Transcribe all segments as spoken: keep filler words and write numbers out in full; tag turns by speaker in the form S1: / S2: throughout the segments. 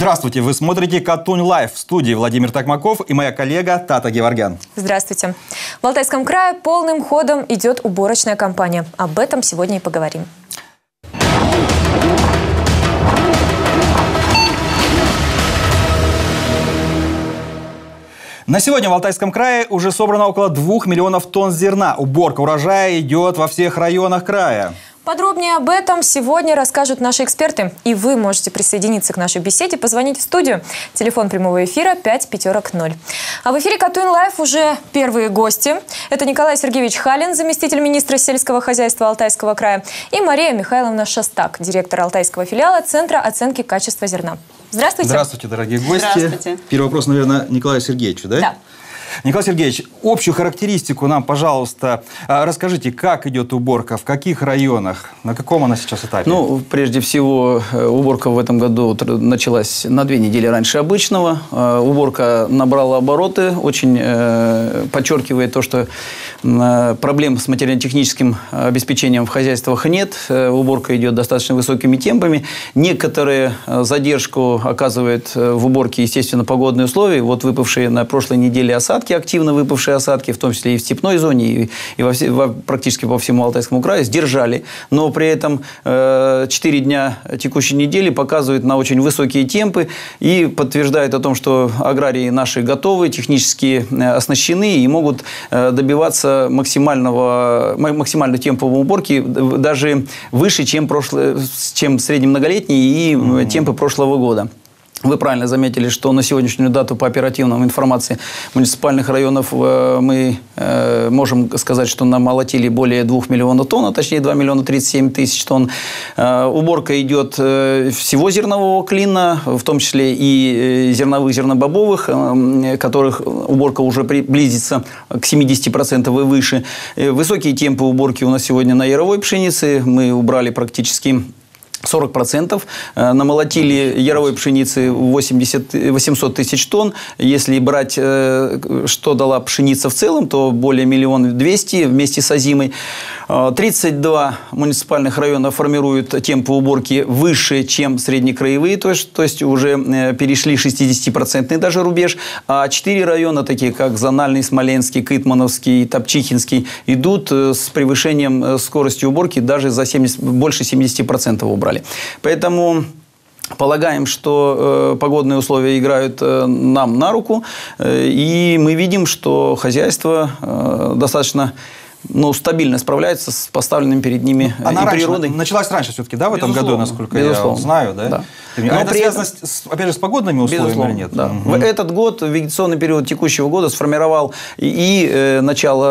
S1: Здравствуйте, вы смотрите Катунь Лайв. В студии Владимир Токмаков и моя коллега Тата Геворгян.
S2: Здравствуйте. В Алтайском крае полным ходом идет уборочная кампания. Об этом сегодня и поговорим.
S1: На сегодня в Алтайском крае уже собрано около двух миллионов тонн зерна. Уборка урожая идет во всех районах края.
S2: Подробнее об этом сегодня расскажут наши эксперты. И вы можете присоединиться к нашей беседе, позвонить в студию. Телефон прямого эфира пять пятерок ноль. А в эфире Катунь Лайв уже первые гости. Это Николай Сергеевич Халин, заместитель министра сельского хозяйства Алтайского края, и Мария Михайловна Шастак, директор Алтайского филиала Центра оценки качества зерна. Здравствуйте.
S1: Здравствуйте, дорогие гости.
S2: Здравствуйте.
S1: Первый вопрос, наверное, Николаю Сергеевичу, да?
S2: Да.
S1: Николай Сергеевич, общую характеристику нам, пожалуйста, расскажите, как идет уборка, в каких районах, на каком она сейчас этапе?
S3: Ну, прежде всего, уборка в этом году началась на две недели раньше обычного. Уборка набрала обороты, очень подчеркивает то, что проблем с материально-техническим обеспечением в хозяйствах нет. Уборка идет достаточно высокими темпами. Некоторые задержку оказывают в уборке, естественно, погодные условия. Вот выпавшие на прошлой неделе осадки, активно выпавшие осадки, в том числе и в степной зоне, и, и во все, во, практически по всему Алтайскому краю, сдержали. Но при этом четыре э, дня текущей недели показывают на очень высокие темпы и подтверждают о том, что аграрии наши готовы, технически оснащены и могут э, добиваться максимального, максимальной темповой уборки даже выше, чем, прошлое, чем среднемноголетние и mm-hmm. темпы прошлого года. Вы правильно заметили, что на сегодняшнюю дату по оперативной информации муниципальных районов мы э, можем сказать, что намолотили более двух миллионов тонн, а точнее два миллиона тридцать семь тысяч тонн. Э, уборка идет э, всего зернового клина, в том числе и зерновых, зернобобовых, э, которых уборка уже приблизится к семидесяти процентам и выше. Э, высокие темпы уборки у нас сегодня на яровой пшенице. Мы убрали практически сорок процентов. Намолотили яровой пшеницы восемьдесят, восемьсот тысяч тонн. Если брать, что дала пшеница в целом, то более миллиона двести вместе с озимой. тридцать два муниципальных района формируют темпы уборки выше, чем среднекраевые, то есть, то есть уже перешли шестидесятипроцентный даже рубеж. А четыре района, такие как Зональный, Смоленский, Кытмановский, Топчихинский, идут с превышением скорости уборки даже за семьдесят, больше семидесяти процентов убрали. Поэтому полагаем, что э, погодные условия играют э, нам на руку, э, и мы видим, что хозяйство э, достаточно ну, стабильно справляется с поставленными перед ними
S1: Она
S3: и
S1: раньше,
S3: природой.
S1: Началась раньше все-таки, да, в этом
S3: Безусловно.
S1: году, насколько
S3: Безусловно.
S1: я знаю, да?
S3: Да.
S1: А
S3: Но
S1: это связано,
S3: этом...
S1: с, опять же, с погодными условиями
S3: Безусловно,
S1: или нет?
S3: Да.
S1: Угу.
S3: В этот год, вегетационный период текущего года, сформировал и, и э,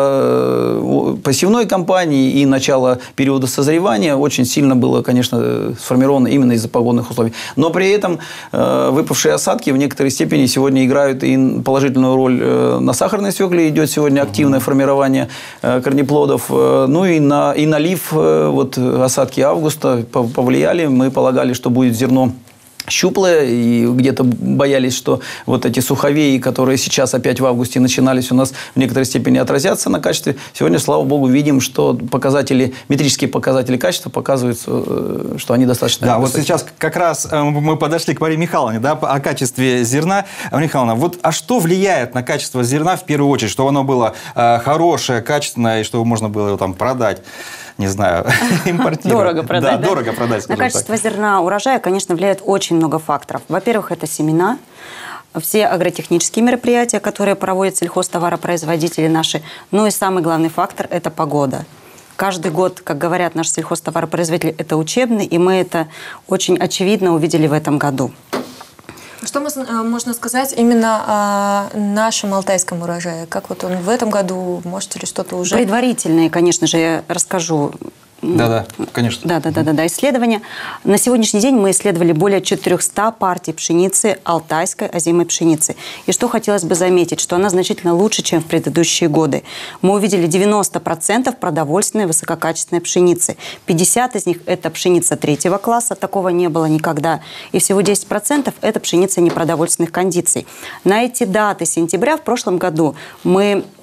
S3: начало посевной кампании, и начало периода созревания. Очень сильно было, конечно, сформировано именно из-за погодных условий. Но при этом э, выпавшие осадки в некоторой степени сегодня играют и положительную роль э, на сахарной свекле. Идет сегодня активное угу. формирование э, корнеплодов. Э, ну и на, и налив, э, вот осадки августа повлияли. Мы полагали, что будет зерно щуплые, и где-то боялись, что вот эти суховеи, которые сейчас опять в августе начинались, у нас в некоторой степени отразятся на качестве. Сегодня, слава богу, видим, что показатели, метрические показатели качества показывают, что они достаточно
S1: Да,
S3: высокие.
S1: вот сейчас как раз мы подошли к Марии Михайловне, да, о качестве зерна. Мария Михайловна, вот, а что влияет на качество зерна в первую очередь, чтобы оно было э, хорошее, качественное, и чтобы можно было его там продать? Не знаю, импортировать.
S4: Дорого продать,
S1: да?
S4: да?
S1: дорого продать,
S4: На качество так. зерна урожая, конечно, влияет очень много факторов. Во-первых, это семена, все агротехнические мероприятия, которые проводят сельхозтоваропроизводители наши. Ну и самый главный фактор – это погода. Каждый год, как говорят наши сельхозтоваропроизводители, это учебный, и мы это очень очевидно увидели в этом году.
S2: Что можно сказать именно о нашем алтайском урожае? Как вот он в этом году, можете ли что-то уже...
S4: Предварительные, конечно же, я расскажу.
S1: Да-да, конечно.
S4: Да-да-да, исследования. На сегодняшний день мы исследовали более четырёхсот партий пшеницы, алтайской озимой пшеницы. И что хотелось бы заметить, что она значительно лучше, чем в предыдущие годы. Мы увидели девяносто процентов продовольственной высококачественной пшеницы. пятьдесят из них – это пшеница третьего класса, такого не было никогда. И всего десять процентов – это пшеница непродовольственных кондиций. На эти даты сентября в прошлом году мы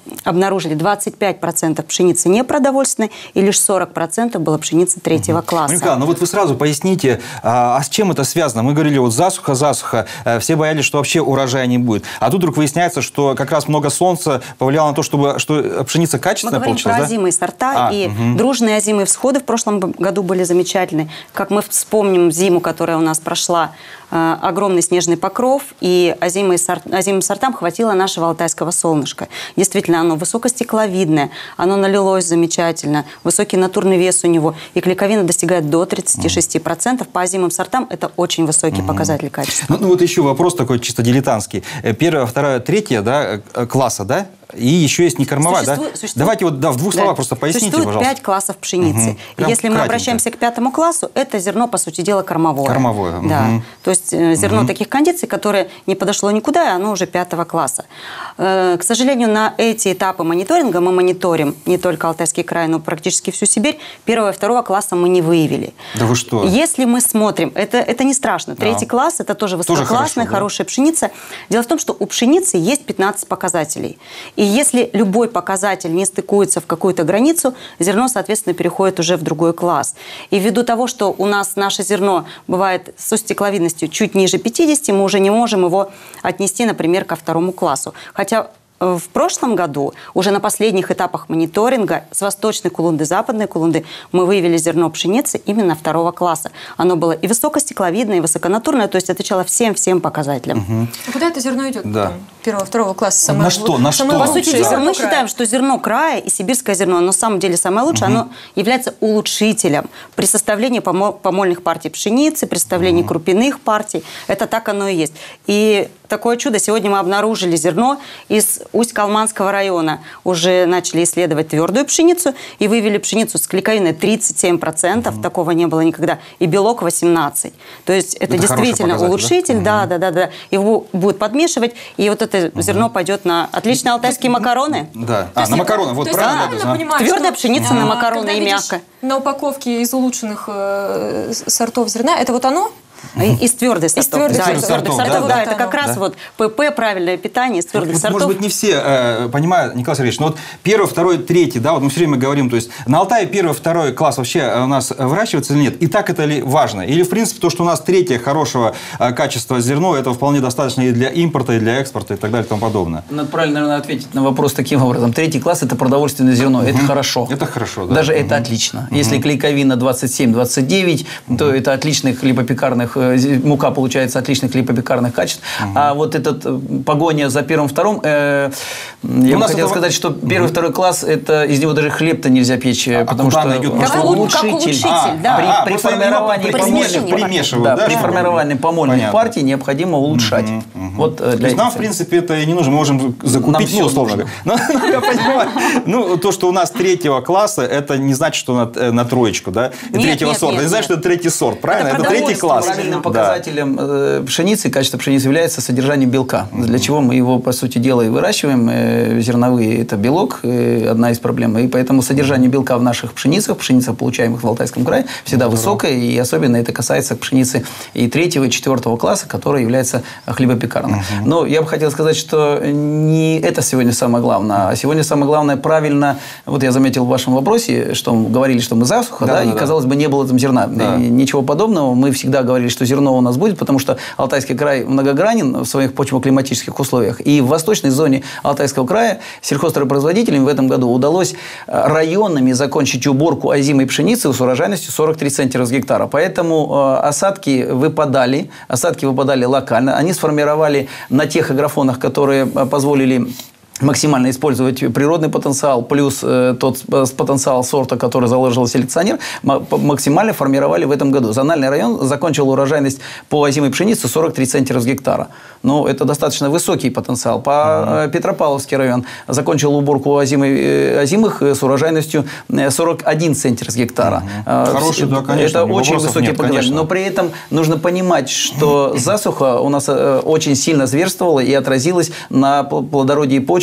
S4: обнаружили двадцать пять процентов пшеницы непродовольственной, и лишь сорок процентов было пшеницы третьего класса.
S1: Михаил, ну вот вы сразу поясните, а, а с чем это связано? Мы говорили, вот засуха, засуха, все боялись, что вообще урожая не будет. А тут вдруг выясняется, что как раз много солнца повлияло на то, чтобы что пшеница качественная получилась, да?
S4: Мы говорим про озимые сорта, а, и угу. дружные озимые всходы в прошлом году были замечательны. Как мы вспомним зиму, которая у нас прошла, э, огромный снежный покров, и озимые сорт, озимым сортам хватило нашего алтайского солнышка. Действительно, оно высокостекловидное, оно налилось замечательно, высокий натурный вес у него, и клейковина достигает до тридцати шести процентов. По озимым сортам это очень высокий угу. показатель качества.
S1: Ну, ну вот еще вопрос такой чисто дилетантский. Первая, вторая, третья, да, класса, да? И еще есть некормовая, да? Существует... Давайте вот да, в двух словах да. просто поясните,
S4: существует
S1: пожалуйста.
S4: пять классов пшеницы.
S1: Угу.
S4: Если мы
S1: кратенько.
S4: обращаемся к пятому классу, это зерно, по сути дела, кормовое.
S1: Кормовое.
S4: Да.
S1: Угу.
S4: То есть э, зерно угу. таких кондиций, которое не подошло никуда, и оно уже пятого класса. Э, к сожалению, на эти этапы мониторинга мы мониторим не только Алтайский край, но практически всю Сибирь. Первого и второго класса мы не выявили.
S1: Да вы что?
S4: Если мы смотрим, это, это не страшно. Третий да. класс – это тоже высококлассная, тоже хорошо, хорошая да? пшеница. Дело в том, что у пшеницы есть пятнадцать показателей. И если любой показатель не стыкуется в какую-то границу, зерно, соответственно, переходит уже в другой класс. И ввиду того, что у нас наше зерно бывает со стекловидностью чуть ниже пятидесяти, мы уже не можем его отнести, например, ко второму классу. Хотя в прошлом году, уже на последних этапах мониторинга, с восточной Кулунды, западной Кулунды, мы выявили зерно пшеницы именно второго класса. Оно было и высокостекловидное, и высоконатурное, то есть отвечало всем-всем показателям.
S2: Угу. А куда это зерно идет?
S1: Да.
S2: Первого, второго класса? Самое,
S1: на что? На
S2: самое
S1: что?
S4: По сути дела, мы
S2: края.
S4: считаем, что зерно края и сибирское зерно, оно на самом деле самое лучшее, угу. оно является улучшителем при составлении помольных партий пшеницы, при составлении угу. крупяных партий. Это так оно и есть. И такое чудо. Сегодня мы обнаружили зерно из Усть-Калманского района. Уже начали исследовать твердую пшеницу и выявили пшеницу с клейковиной тридцать семь процентов. Угу. Такого не было никогда. И белок восемнадцать процентов. То есть это, это действительно улучшитель. Да? Да, да, да, да. Его будут подмешивать. И вот это угу. зерно пойдет на отличные алтайские макароны.
S1: Да. А, на макароны. Вот правильно.
S2: правильно понимаю,
S4: твердая пшеница на макароны и мягко.
S2: На упаковке из улучшенных э, сортов зерна, это вот оно?
S4: Из твердых сортов. Из твердых,
S1: да,
S4: твердых
S1: сортов,
S4: сортов,
S1: да,
S4: да,
S1: да.
S4: это как раз да. вот ПП, правильное питание из твердых
S1: вот,
S4: сортов.
S1: Может быть, не все э, понимают, Николай Сергеевич, но вот первый, второй, третий, да, вот мы все время говорим, то есть на Алтае первый, второй класс вообще у нас выращивается или нет? И так это ли важно? Или, в принципе, то, что у нас третье хорошего э, качества зерно, этого вполне достаточно и для импорта, и для экспорта, и так далее, и тому подобное?
S3: Надо правильно, наверное, ответить на вопрос таким образом. Третий класс – это продовольственное зерно, угу. это хорошо.
S1: Это хорошо, да.
S3: Даже
S1: угу.
S3: это отлично.
S1: Угу.
S3: Если клейковина двадцать семь - двадцать девять, угу. то это отличных хлебопекарных, мука получается отличных хлебопекарных качеств. Угу. А вот этот погоня за первым-вторым, э, я бы хотел это... сказать, что первый-второй угу. класс, это из него даже хлеб-то нельзя печь, а потому что
S1: идет?
S3: Как,
S1: что
S3: улучшитель.
S4: Как улучшитель, а, да.
S3: При,
S1: а,
S3: при формировании помольных, да,
S1: да,
S3: при формировании помольных партий необходимо улучшать.
S1: Угу, угу. Вот
S3: для
S1: То есть нам, в принципе, это и не нужно. Мы можем закупить, ну, условно. Я понимаю. Ну, то, что у нас третьего класса, это не значит, что на, на троечку, да?
S4: Нет,
S1: третьего
S4: нет,
S1: сорта.
S4: нет,
S1: это значит, что это третий сорт, правильно? Это, это третий класс.
S3: Правильным показателем да. пшеницы, качества пшеницы является содержание белка. Mm-hmm. Для чего мы его, по сути дела, и выращиваем. Зерновые – это белок, одна из проблем. И поэтому содержание белка в наших пшеницах, пшеницах, получаемых в Алтайском крае, всегда mm-hmm. высокое. И особенно это касается пшеницы и третьего, и четвертого класса, которая является хлебопекарной. Mm-hmm. Но я бы хотел сказать, что не это сегодня самое главное. А сегодня самое главное правильно, вот я заметил в вашем вопросе, что говорили, что мы засуха, да, да, да, и, казалось бы, не было там зерна. Да. Ничего подобного. Мы всегда говорили, что зерно у нас будет, потому что Алтайский край многогранен в своих почвово-климатических условиях. И в восточной зоне Алтайского края сельхозтоваропроизводителям в этом году удалось районами закончить уборку озимой пшеницы с урожайностью сорок три центнера с гектара. Поэтому осадки выпадали, осадки выпадали локально. Они сформировали на тех агрофонах, которые позволили максимально использовать природный потенциал, плюс э, тот потенциал сорта, который заложил селекционер, максимально формировали в этом году. Зональный район закончил урожайность по озимой пшенице сорок три центнера с гектара. Ну, это достаточно высокий потенциал. По mm-hmm. Петропавловский район закончил уборку озимой, э, озимых с урожайностью сорок один центнер с гектара.
S1: Mm-hmm. Хороший, да, конечно.
S3: Это очень высокий показатель. Но при этом нужно понимать, что засуха у нас очень сильно зверствовала и отразилась на плодородии почвы,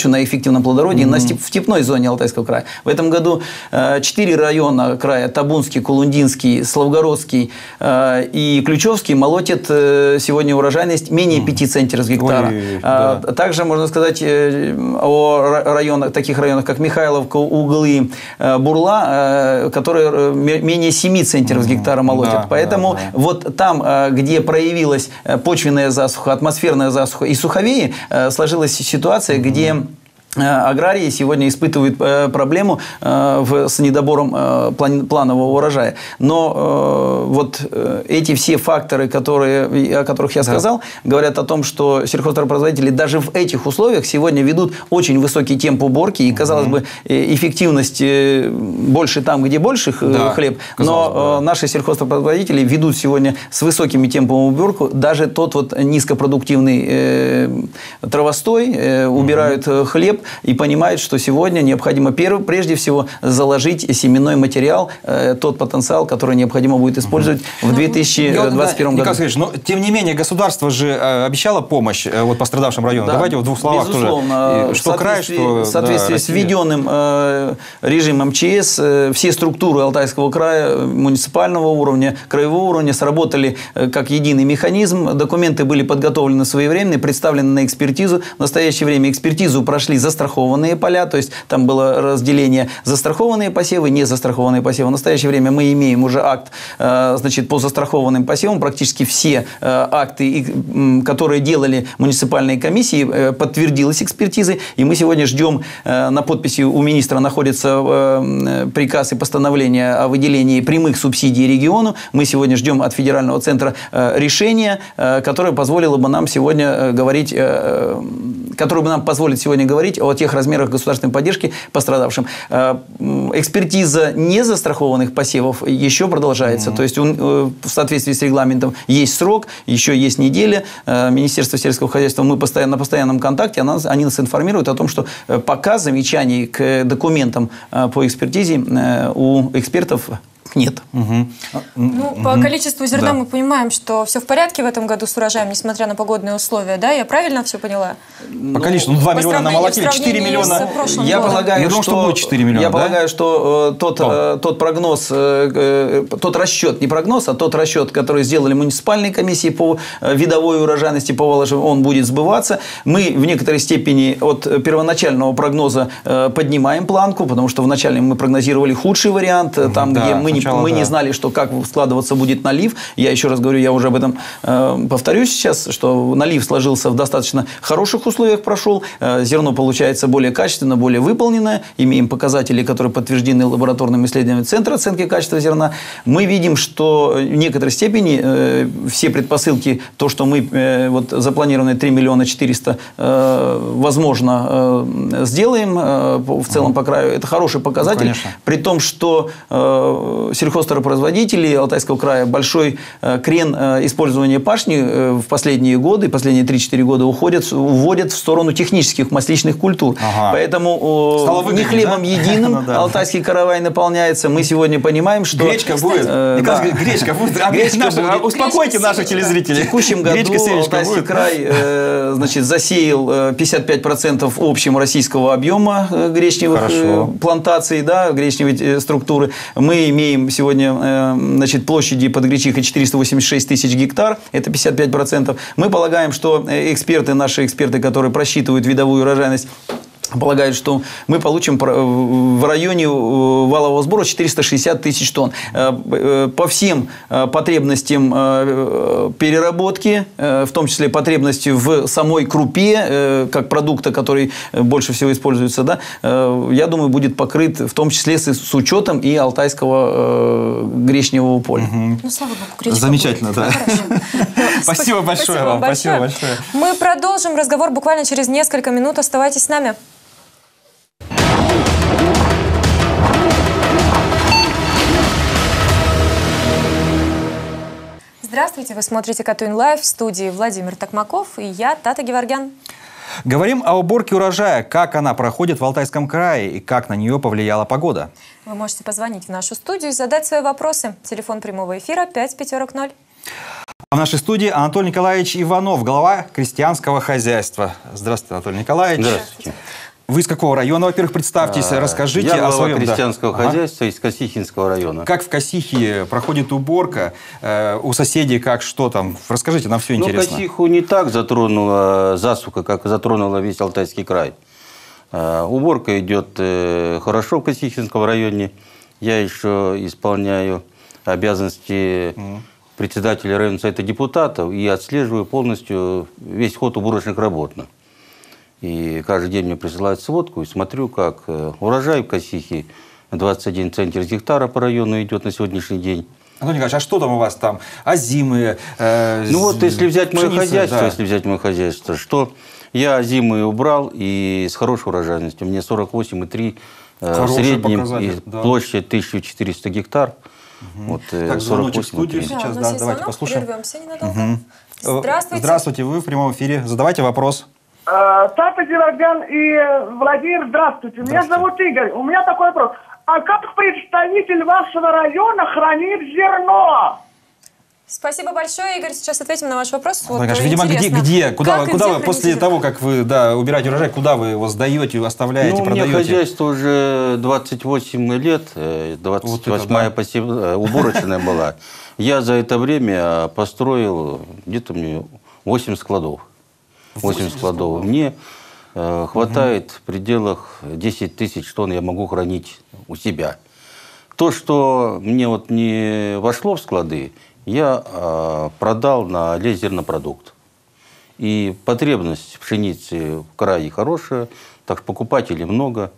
S3: больше на эффективном плодородии mm-hmm. на степ, в степной зоне Алтайского края. В этом году четыре района края, Табунский, Кулундинский, Славгородский э, и Ключевский, молотят э, сегодня урожайность менее пяти центнеров с гектара. Ой, а, да. Также можно сказать э, о районах, таких районах, как Михайловка, Углы, э, Бурла, э, которые э, менее семи центнеров с гектара молотят. Да, Поэтому да, да. вот там, э, где проявилась почвенная засуха, атмосферная засуха и суховеи, э, сложилась ситуация, mm-hmm. где аграрии сегодня испытывают э, проблему э, в, с недобором э, план, планового урожая. Но э, вот э, эти все факторы, которые, о которых я сказал, да. говорят о том, что сельхозтоваропроизводители даже в этих условиях сегодня ведут очень высокий темп уборки. И, казалось mm-hmm. бы, эффективность э, больше там, где больше да, хлеб. Но бы, да. наши сельхозтоваропроизводители ведут сегодня с высокими темпами уборку. Даже тот вот низкопродуктивный э, травостой э, убирают mm-hmm. хлеб. И понимают, что сегодня необходимо прежде всего заложить семенной материал, э, тот потенциал, который необходимо будет использовать угу. в две тысячи двадцать первом году.
S1: Николай Сергеевич, но тем не менее государство же э, обещало помощь э, вот, пострадавшим районам. Да, давайте в двух словах
S3: безусловно,
S1: тоже. Что край, что
S3: в соответствии да, с введенным э, режимом МЧС, э, все структуры Алтайского края, муниципального уровня, краевого уровня сработали э, как единый механизм. Документы были подготовлены своевременно, представлены на экспертизу. В настоящее время экспертизу прошли за застрахованные поля, то есть там было разделение застрахованные посевы, не застрахованные посевы. В настоящее время мы имеем уже акт, значит, по застрахованным посевам. Практически все акты, которые делали муниципальные комиссии, подтвердилась экспертизой. И мы сегодня ждем, на подписи у министра находится приказ и постановление о выделении прямых субсидий региону. Мы сегодня ждем от федерального центра решения, которое позволило бы нам сегодня говорить, которое бы нам позволит сегодня говорить о тех размерах государственной поддержки пострадавшим. Экспертиза незастрахованных посевов еще продолжается. Mm-hmm. То есть в соответствии с регламентом есть срок, еще есть неделя. Министерство сельского хозяйства, мы постоянно, на постоянном контакте, они нас информируют о том, что пока замечаний к документам по экспертизе у экспертов нет.
S2: Угу. Ну, угу. По количеству зерна да. мы понимаем, что все в порядке в этом году с урожаем, несмотря на погодные условия, да? Я правильно все поняла?
S1: По количеству, ну, два миллиона намолотили, четыре миллиона.
S3: Я
S1: годом.
S3: полагаю,
S1: Я думаю,
S3: что,
S1: что будет четыре миллиона,
S3: я
S1: да?
S3: полагаю, что э, тот, э, тот прогноз, э, э, тот расчет, не прогноз, а тот расчет, который сделали муниципальные комиссии по э, видовой урожайности, по Воложеву, он будет сбываться. Мы в некоторой степени от первоначального прогноза э, поднимаем планку, потому что вначале мы прогнозировали худший вариант, угу, там, да, где мы, сначала, не, мы да. не знали, что как складываться будет налив. Я еще раз говорю, я уже об этом э, повторюсь сейчас, что налив сложился в достаточно хороших условиях, прошел. Э, зерно получается более качественно, более выполненное. Имеем показатели, которые подтверждены лабораторным исследованием Центра оценки качества зерна. Мы видим, что в некоторой степени э, все предпосылки, то, что мы э, вот, запланированные три миллиона четыреста, э, возможно, э, сделаем э, в целом по краю, это хороший показатель. Ну, при том, что э, сельхозтоваропроизводители Алтайского края большой э, крен э, использования пашни э, в последние годы, последние три-четыре года уходят, уводят в сторону технических масличных культур. Ага. Поэтому э, не хлебом да? единым ну, да. Алтайский каравай наполняется. Мы сегодня понимаем, что...
S1: Гречка будет? Э, да. Гречка будет? А гречка наши, будет. Успокойте Гречка наших телезрителей.
S3: В текущем году Алтайский будет. край э, значит, засеял пятьдесят пять процентов общего российского объема гречневых э, плантаций, да, гречневой структуры. Мы имеем сегодня значит, площади под гречихой четыреста восемьдесят шесть тысяч гектар, это пятьдесят пять процентов. Мы полагаем, что эксперты, наши эксперты, которые просчитывают видовую урожайность, полагают, что мы получим в районе валового сбора четыреста шестьдесят тысяч тонн. По всем потребностям переработки, в том числе потребности в самой крупе, как продукта, который больше всего используется, да, я думаю, будет покрыт в том числе с учетом и алтайского гречневого поля.
S2: Угу. Ну, слава богу, гречка
S1: замечательно,
S2: будет.
S1: Да. Спасибо большое вам. Спасибо большое.
S2: Мы продолжим разговор буквально через несколько минут. Оставайтесь с нами. Здравствуйте, вы смотрите Катунь Лайв, в студии Владимир Токмаков и я, Тата Геворгян.
S1: Говорим о уборке урожая, как она проходит в Алтайском крае и как на нее повлияла погода.
S2: Вы можете позвонить в нашу студию и задать свои вопросы. Телефон прямого эфира пять пятерок ноль.
S1: А в нашей студии Анатолий Николаевич Иванов, глава крестьянского хозяйства. Здравствуйте, Анатолий Николаевич.
S5: Здравствуйте.
S1: Вы из какого района, во-первых, представьтесь, а, расскажите
S5: я
S1: о своем...
S5: крестьянского
S1: да.
S5: хозяйства ага. из Косихинского района.
S1: Как в Косихе проходит уборка? Э, у соседей как, что там? Расскажите, нам все
S5: ну,
S1: интересно.
S5: Косиху не так затронула засуха, как затронула весь Алтайский край. Э, уборка идет э, хорошо в Косихинском районе. Я еще исполняю обязанности mm. председателя районного совета депутатов и отслеживаю полностью весь ход уборочных работ. И каждый день мне присылают сводку, и смотрю, как урожай в Косихе двадцать один центнер с гектара по району идет на сегодняшний день.
S1: Антон Николаевич, а что там у вас там? Озимые? Э,
S5: ну вот, если взять мое
S1: пшеница,
S5: хозяйство,
S1: да.
S5: если взять мое хозяйство, что я озимые убрал и с хорошей урожайностью. Мне сорок восемь и три в среднем, и да. площадь тысяча четыреста гектар.
S1: Угу. Вот, так, звоночек в студию
S2: да,
S1: сейчас,
S2: да,
S1: давайте
S2: звонок,
S1: послушаем.
S2: Прервемся ненадолго. Угу. Здравствуйте.
S1: Здравствуйте, вы в прямом эфире. Задавайте вопрос.
S6: Тата Геворгян и Владимир, здравствуйте. Меня зовут Игорь. У меня такой вопрос. А как представитель вашего района хранит зерно?
S2: Спасибо большое, Игорь. Сейчас ответим на ваш вопрос. Вот,
S1: конечно, видимо, где, где? Куда,
S2: как
S1: куда
S2: где
S1: вы после
S2: зерно?
S1: того, как вы да, убираете урожай, куда вы его сдаете, оставляете,
S5: ну,
S1: продаете?
S5: У меня хозяйство уже двадцать восемь лет, двадцать восьмая вот посев... уборочная была. Я за это время построил где-то мне восемь складов. восемь складов. Мне э, хватает угу. в пределах десять тысяч тонн я могу хранить у себя. То, что мне вот не вошло в склады, я э, продал на лезернопродукт. И потребность пшеницы в крае хорошая, так что покупателей много.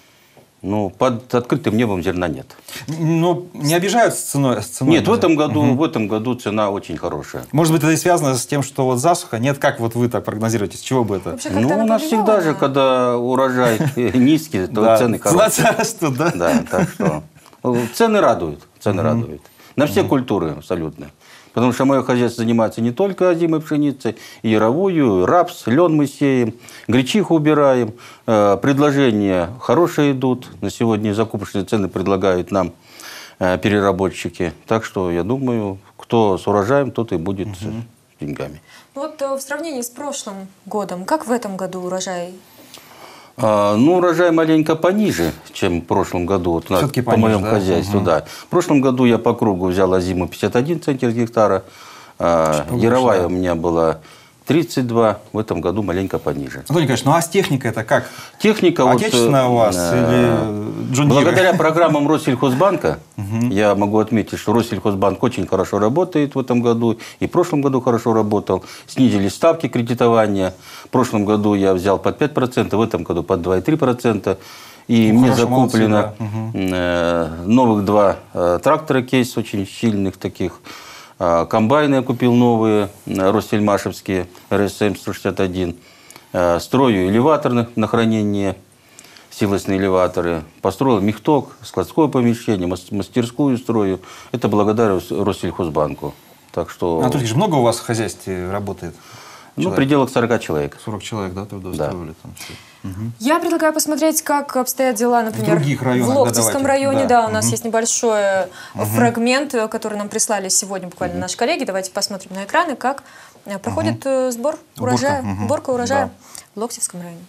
S5: Но под открытым небом зерна нет.
S1: Ну, не обижают с ценой? С ценой
S5: нет, в этом, году, угу. в этом году цена очень хорошая.
S1: Может быть, это и связано с тем, что вот засуха? Нет, как вот вы так прогнозируете? С чего бы это?
S2: Вообще,
S5: ну, у нас всегда же, когда урожай низкий, то цены хорошие.
S1: Да,
S5: да. Так что цены радуют. Цены радуют. На все культуры абсолютно. Потому что мое хозяйство занимается не только озимой пшеницей, и яровую, и рапс, лен мы сеем, гречиху убираем. Предложения хорошие идут. На сегодня закупочные цены предлагают нам переработчики. Так что, я думаю, кто с урожаем, тот и будет угу. с деньгами.
S2: Вот в сравнении с прошлым годом, как в этом году урожай?
S5: Ну, урожай маленько пониже, чем в прошлом году, вот, на, по пониже, моему да? хозяйству. Угу. Да. В прошлом году я по кругу взял озиму пятьдесят один центнер с гектара, а, яровая у меня была тридцать два, в этом году маленько пониже.
S1: Антон Николаевич, ну а с техникой это как?
S5: Техника
S1: отечественная вот, у вас э, или Джон Дир?
S5: Благодаря программам Россельхозбанка я могу отметить, что Россельхозбанк очень хорошо работает в этом году, и в прошлом году хорошо работал. Снизили ставки кредитования. В прошлом году я взял под пять процентов, в этом году под два и три десятых процента. И ну, мне закуплено молодцы, да. новых два трактора кейс, очень сильных таких. Комбайны я купил новые, Россельмашевские, эр эс эм сто шестьдесят один. Строю элеваторы на хранение, силосные элеваторы. Построил мехток, складское помещение, мастерскую строю. Это благодаря Россельхозбанку. Так что...
S1: Анатолий Ильич, много у вас в хозяйстве работает?
S5: Ну, в пределах сорока человек.
S1: сорок человек, да, трудоустроили? Да. Там все. Угу.
S2: Я предлагаю посмотреть, как обстоят дела, например, в, других районах, в Локтевском да, районе. Да, да у нас угу. есть небольшой угу. фрагмент, который нам прислали сегодня буквально угу. наши коллеги. Давайте посмотрим на экраны, как проходит угу. сбор урожая, уборка, угу. уборка урожая да. в Локтевском районе.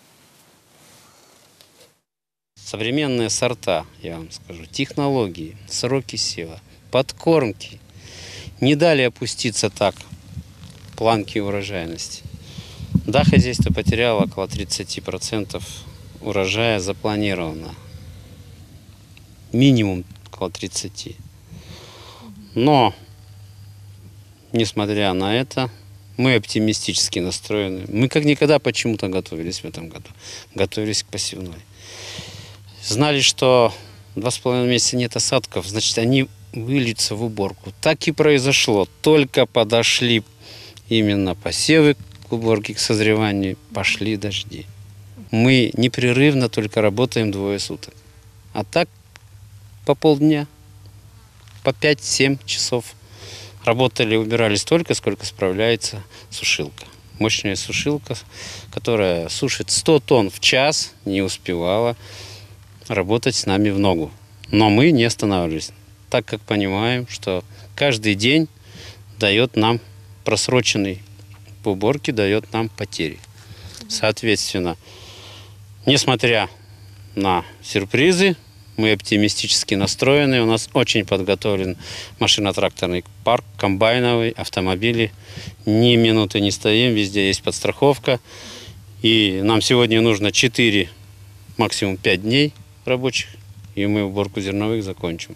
S7: Современные сорта, я вам скажу, технологии, сроки сева, подкормки. Не дали опуститься так планки урожайности. Да, хозяйство потеряло около тридцати процентов урожая запланировано. Минимум около тридцати процентов. Но, несмотря на это, мы оптимистически настроены. Мы как никогда почему-то готовились в этом году. Готовились к посевной. Знали, что два с половиной месяца нет осадков, значит, они выльются в уборку. Так и произошло. Только подошли именно посевы к уборке, к созреванию, пошли дожди. Мы непрерывно только работаем двое суток. А так по полдня, по пять-семь часов работали, убирали столько, сколько справляется сушилка. Мощная сушилка, которая сушит сто тонн в час, не успевала работать с нами в ногу. Но мы не останавливались, так как понимаем, что каждый день дает нам просроченный по уборке, дает нам потери. Соответственно, Несмотря на сюрпризы, мы оптимистически настроены. У нас очень подготовлен машино-тракторный парк, комбайновый, автомобили. Ни минуты не стоим, везде есть подстраховка. И нам сегодня нужно четыре, максимум пять дней рабочих, и мы уборку зерновых закончим.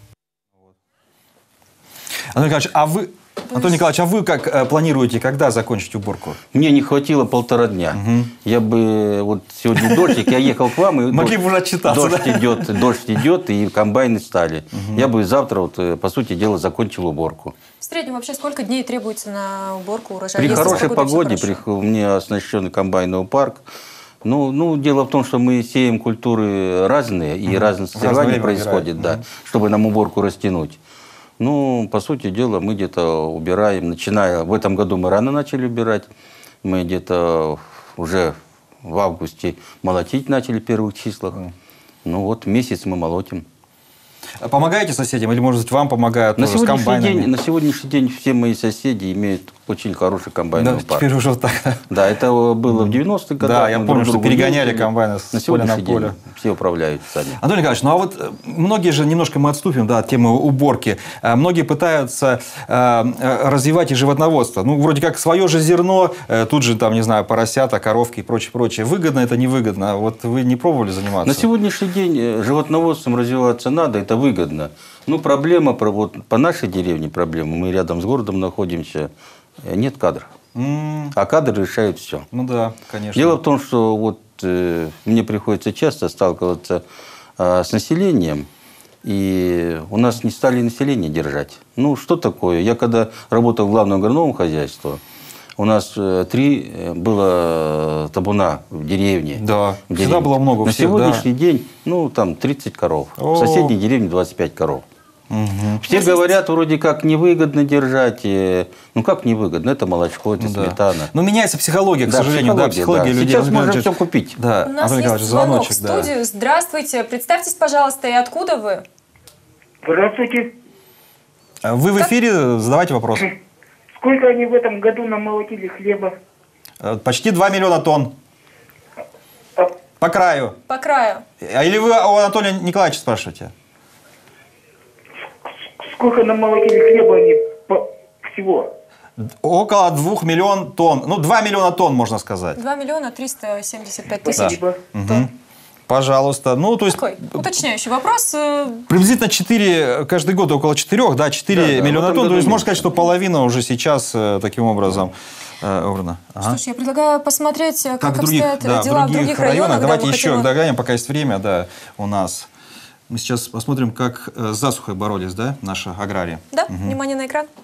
S1: Антон Николаевич, а вы... Антон Николаевич, а вы как э, планируете, когда закончить уборку?
S5: Мне не хватило полтора дня. Угу. Я бы... Вот сегодня дождик, я ехал к вам, и
S1: могли бы уже отчитаться.
S5: Дождь идет, дождь идет, и комбайны стали. Угу. Я бы завтра, вот, по сути дела, закончил уборку.
S2: В среднем вообще сколько дней требуется на уборку урожая?
S5: При хорошей погоде, при, у меня оснащенный комбайновый парк. Ну, ну, дело в том, что мы сеем культуры разные, и угу. разное созревание происходит, да, угу. чтобы нам уборку растянуть. Ну, по сути дела, мы где-то убираем, начиная... В этом году мы рано начали убирать. Мы где-то уже в августе молотить начали в первых числах. Ну вот, месяц мы молотим.
S1: Помогаете соседям или, может быть, вам помогают
S5: на
S1: тоже с комбайнами?
S5: День, на сегодняшний день все мои соседи имеют очень хороший комбайновый
S1: да,
S5: парк.
S1: Теперь уже так.
S5: Да, это было в девяностых годах.
S1: Да, я помню, что перегоняли ездили. комбайны с
S5: на
S1: поля на поле.
S5: Все управляют сами.
S1: Антон Николаевич, ну а вот многие же, немножко мы отступим да, от темы уборки, многие пытаются э, развивать и животноводство. Ну, вроде как свое же зерно, э, тут же, там, не знаю, поросята, коровки и прочее, прочее. Выгодно это, невыгодно? Вот вы не пробовали заниматься?
S5: На сегодняшний день животноводством развиваться надо, это выгодно. Ну, проблема, вот, по нашей деревне проблема, мы рядом с городом находимся, нет кадров. Mm. А кадры решают все.
S1: Ну да, конечно.
S5: Дело в том, что вот, э, мне приходится часто сталкиваться э, с населением, и у нас не стали население держать. Ну, что такое? Я когда работал в главном агрономном хозяйстве, у нас э, три было табуна в деревне.
S1: Да,
S5: в
S1: всегда было много
S5: На
S1: всех,
S5: сегодняшний
S1: да.
S5: день, ну, там тридцать коров.
S1: О.
S5: В соседней деревне двадцать пять коров.
S1: Угу.
S5: Все говорят, вроде как невыгодно держать. Ну как невыгодно? Это молочко, это ну, сметана.
S1: Да. Но меняется психология, к да, сожалению.
S5: Психология,
S1: да, психология
S5: да.
S1: людей.
S5: Сейчас можно все купить.
S1: Да.
S2: У нас Антон есть звонок в студию.
S1: Да.
S2: Здравствуйте. Представьтесь, пожалуйста, и откуда вы?
S6: Здравствуйте.
S1: Вы в эфире, задавайте вопрос.
S6: Сколько они в этом году намолотили хлеба?
S1: Почти два миллиона тонн.
S6: А...
S1: По краю.
S2: По краю.
S1: А или вы у Анатолия Николаевича спрашиваете?
S6: Сколько намолотили хлеба они по... всего?
S1: Около двух миллионов тонн. Ну, два миллиона тонн, можно сказать.
S2: два миллиона триста семьдесят пять тысяч.
S6: Спасибо.
S1: Угу. Пожалуйста. Ну, то есть...
S2: Такой уточняющий вопрос.
S1: Приблизительно четыре, каждый год около четырёх, да, четыре да, миллиона да, тонн. То есть, можно сказать, что половина уже сейчас таким образом убрана. Ага.
S2: Что ж, я предлагаю посмотреть, как, как
S1: других,
S2: обстоят
S1: да,
S2: дела в других, других районах. районах.
S1: Давайте еще
S2: хотим...
S1: догоним, пока есть время, да, у нас. Мы сейчас посмотрим, как с засухой боролись, да, наши аграрии.
S2: Да,
S1: угу.
S2: Внимание на экран.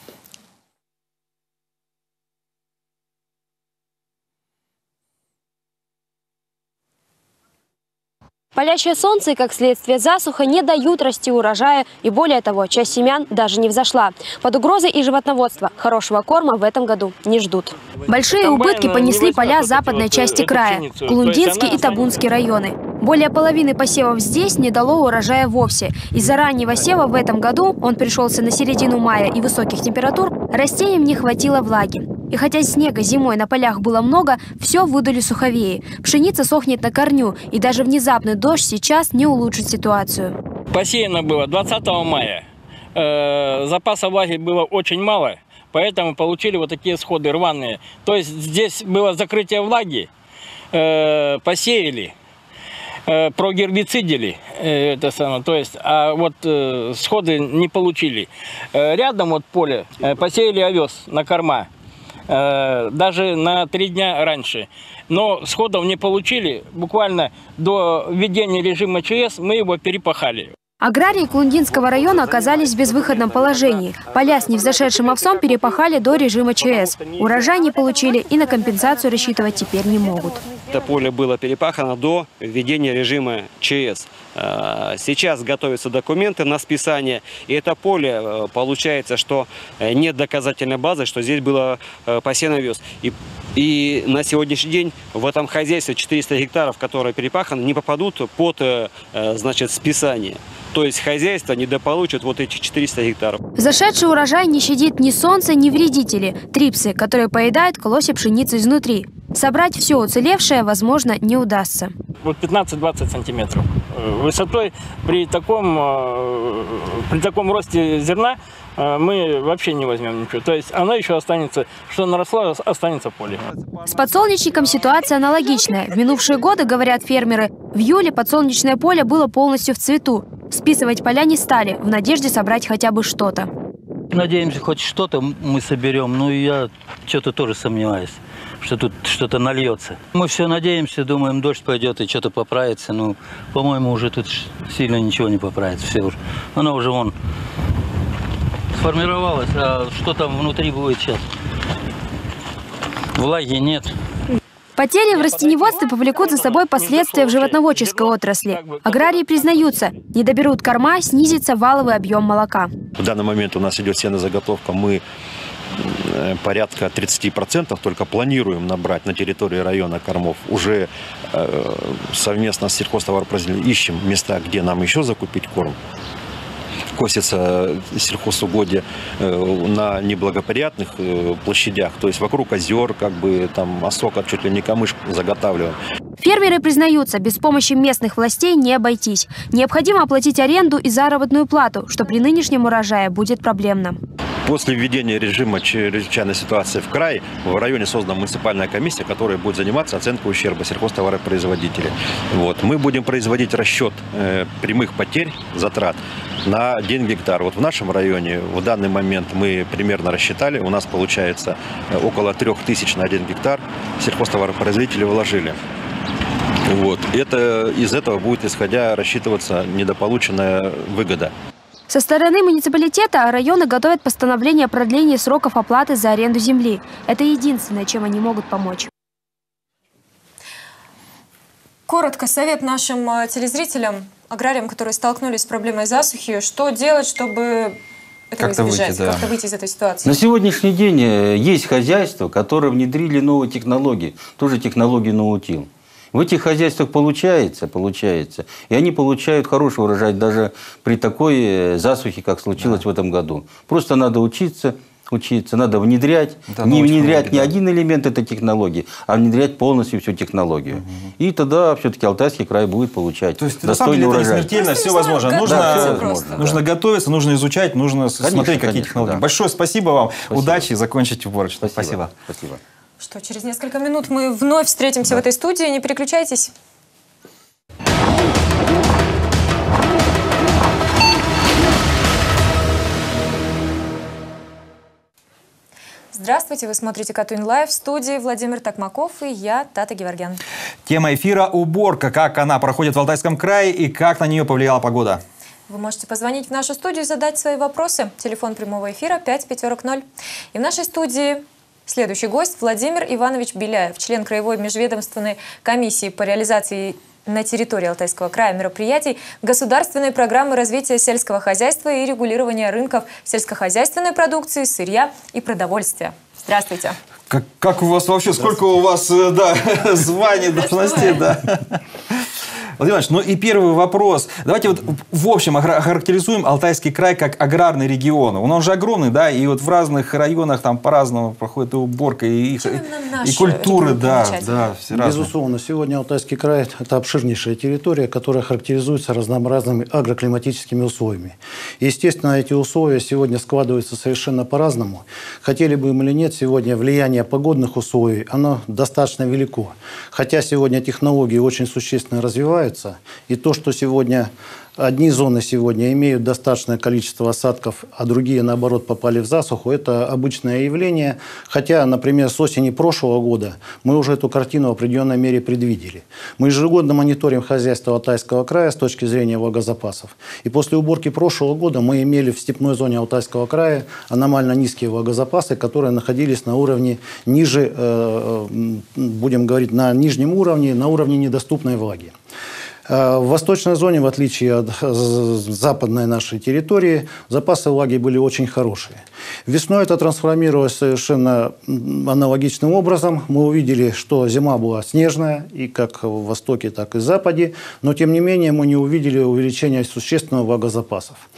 S8: Палящее солнце и, как следствие, засуха не дают расти урожая, и более того, часть семян даже не взошла. Под угрозой и животноводство. Хорошего корма в этом году не ждут. Большие убытки понесли поля западной части края, Кулундинский и Табунский районы. Более половины посевов здесь не дало урожая вовсе. Из-за раннего сева в этом году, он пришелся на середину мая и высоких температур, растениям не хватило влаги. И хотя снега зимой на полях было много, все выдали суховеи. Пшеница сохнет на корню, и даже внезапный дождь сейчас не улучшит ситуацию.
S9: Посеяно было двадцатого мая. Э, запаса влаги было очень мало, поэтому получили вот такие сходы рваные. То есть здесь было закрытие влаги, э, посеяли, э, прогербицидили, э, это самое, то есть, а вот э, сходы не получили. Э, рядом вот поле э, посеяли овес на корма. Даже на три дня раньше. Но сходов не получили. Буквально до введения режима ЧС мы его перепахали.
S8: Аграрии Кулундинского района оказались в безвыходном положении. Поля с невзошедшим овсом перепахали до режима ЧС. Урожай не получили и на компенсацию рассчитывать теперь не могут.
S10: Это поле было перепахано до введения режима ЧС. Сейчас готовятся документы на списание. И это поле, получается, что нет доказательной базы, что здесь было посеян овес. И, и на сегодняшний день в этом хозяйстве четыреста гектаров, которые перепаханы, не попадут под, значит, списание. То есть хозяйство недополучит вот эти четыреста гектаров.
S8: Зашедший урожай не щадит ни солнце, ни вредители – трипсы, которые поедают колосья пшеницы изнутри. Собрать все уцелевшее, возможно, не удастся.
S9: Вот пятнадцать-двадцать сантиметров высотой при таком, при таком росте зерна мы вообще не возьмем ничего. То есть оно еще останется, что наросло, останется в поле.
S8: С подсолнечником ситуация аналогичная. В минувшие годы, говорят фермеры, в июле подсолнечное поле было полностью в цвету. Списывать поля не стали, в надежде собрать хотя бы что-то.
S11: Надеемся, хоть что-то мы соберем. Ну, я что-то тоже сомневаюсь, что тут что-то нальется. Мы все надеемся, думаем, дождь пойдет и что-то поправится. Ну, по-моему, уже тут сильно ничего не поправится. Все уже. Оно уже вон сформировалось, а что там внутри будет сейчас? Влаги нет.
S8: Потери в растеневодстве повлекут за собой последствия в животноводческой отрасли. Аграрии признаются, не доберут корма, снизится валовый объем молока.
S12: В данный момент у нас идет сенозаготовка. Мы порядка тридцати процентов только планируем набрать на территории района кормов. Уже э, совместно с сельхозтоваропроизводителями ищем места, где нам еще закупить корм. Косится сельхозугодие э, на неблагоприятных э, площадях, то есть вокруг озер, как бы там осока, чуть ли не камыш заготавливаем.
S8: Фермеры признаются, без помощи местных властей не обойтись. Необходимо оплатить аренду и заработную плату, что при нынешнем урожае будет проблемно.
S12: После введения режима чрезвычайной ситуации в крае в районе создана муниципальная комиссия, которая будет заниматься оценкой ущерба сельхозтоваропроизводителей. Вот. Мы будем производить расчет э, прямых потерь, затрат на один гектар. Вот в нашем районе в данный момент мы примерно рассчитали, у нас получается около трех тысяч на один гектар сельхозтоваропроизводители вложили. Вот. Это, из этого будет, исходя, рассчитываться недополученная выгода.
S8: Со стороны муниципалитета районы готовят постановление о продлении сроков оплаты за аренду земли. Это единственное, чем они могут помочь.
S2: Коротко совет нашим телезрителям, аграриям, которые столкнулись с проблемой засухи. Что делать, чтобы этого избежать, да. как-то выйти из этой ситуации?
S5: На сегодняшний день есть хозяйства, которые внедрили новые технологии, тоже технологии ноутил. В этих хозяйствах получается, получается. И они получают хороший урожай даже при такой засухе, как случилось да. в этом году. Просто надо учиться, учиться, надо внедрять. Это не внедрять не да. один элемент этой технологии, а внедрять полностью всю технологию. Угу. И тогда все-таки Алтайский край будет получать
S1: То есть,
S5: достойный урожай.
S1: Это смертельно, все возможно. Нужно, да, все возможно, нужно да. готовиться, нужно изучать, нужно конечно, смотреть, какие конечно, технологии. Да. Большое спасибо вам. Спасибо. Удачи, закончите уборочную.
S5: Спасибо. Спасибо. спасибо.
S2: Что, через несколько минут мы вновь встретимся да. в этой студии. Не переключайтесь. Здравствуйте, вы смотрите Катунь Лайв, в студии Владимир Токмаков и я, Тата Геворгян.
S1: Тема эфира – уборка. Как она проходит в Алтайском крае и как на нее повлияла погода.
S2: Вы можете позвонить в нашу студию и задать свои вопросы. Телефон прямого эфира пять пятерок ноль. И в нашей студии следующий гость Владимир Иванович Беляев, член Краевой межведомственной комиссии по реализации на территории Алтайского края мероприятий государственной программы развития сельского хозяйства и регулирования рынков сельскохозяйственной продукции, сырья и продовольствия. Здравствуйте.
S1: Как, как у вас вообще, сколько у вас да, званий, должностей, да? Владимир Иванович, ну и первый вопрос. Давайте вот в общем охарактеризуем Алтайский край как аграрный регион. Он же огромный, да, и вот в разных районах там по-разному проходит и уборка, и, и, и культуры, да, да, все разные.
S13: Безусловно, сегодня Алтайский край – это обширнейшая территория, которая характеризуется разнообразными агроклиматическими условиями. И, естественно, эти условия сегодня складываются совершенно по-разному. Хотели бы мы или нет, сегодня влияние погодных условий, оно достаточно велико. Хотя сегодня технологии очень существенно развиваются, и то, что сегодня одни зоны сегодня имеют достаточное количество осадков, а другие, наоборот, попали в засуху, это обычное явление. Хотя, например, с осени прошлого года мы уже эту картину в определенной мере предвидели. Мы ежегодно мониторим хозяйство Алтайского края с точки зрения влагозапасов. И после уборки прошлого года мы имели в степной зоне Алтайского края аномально низкие влагозапасы, которые находились на уровне ниже, э, будем говорить, на нижнем уровне, на уровне недоступной влаги. В восточной зоне, в отличие от западной нашей территории, запасы влаги были очень хорошие. Весной это трансформировалось совершенно аналогичным образом. Мы увидели, что зима была снежная, и как в востоке, так и в западе, но тем не менее мы не увидели увеличения существенного влагозапасов.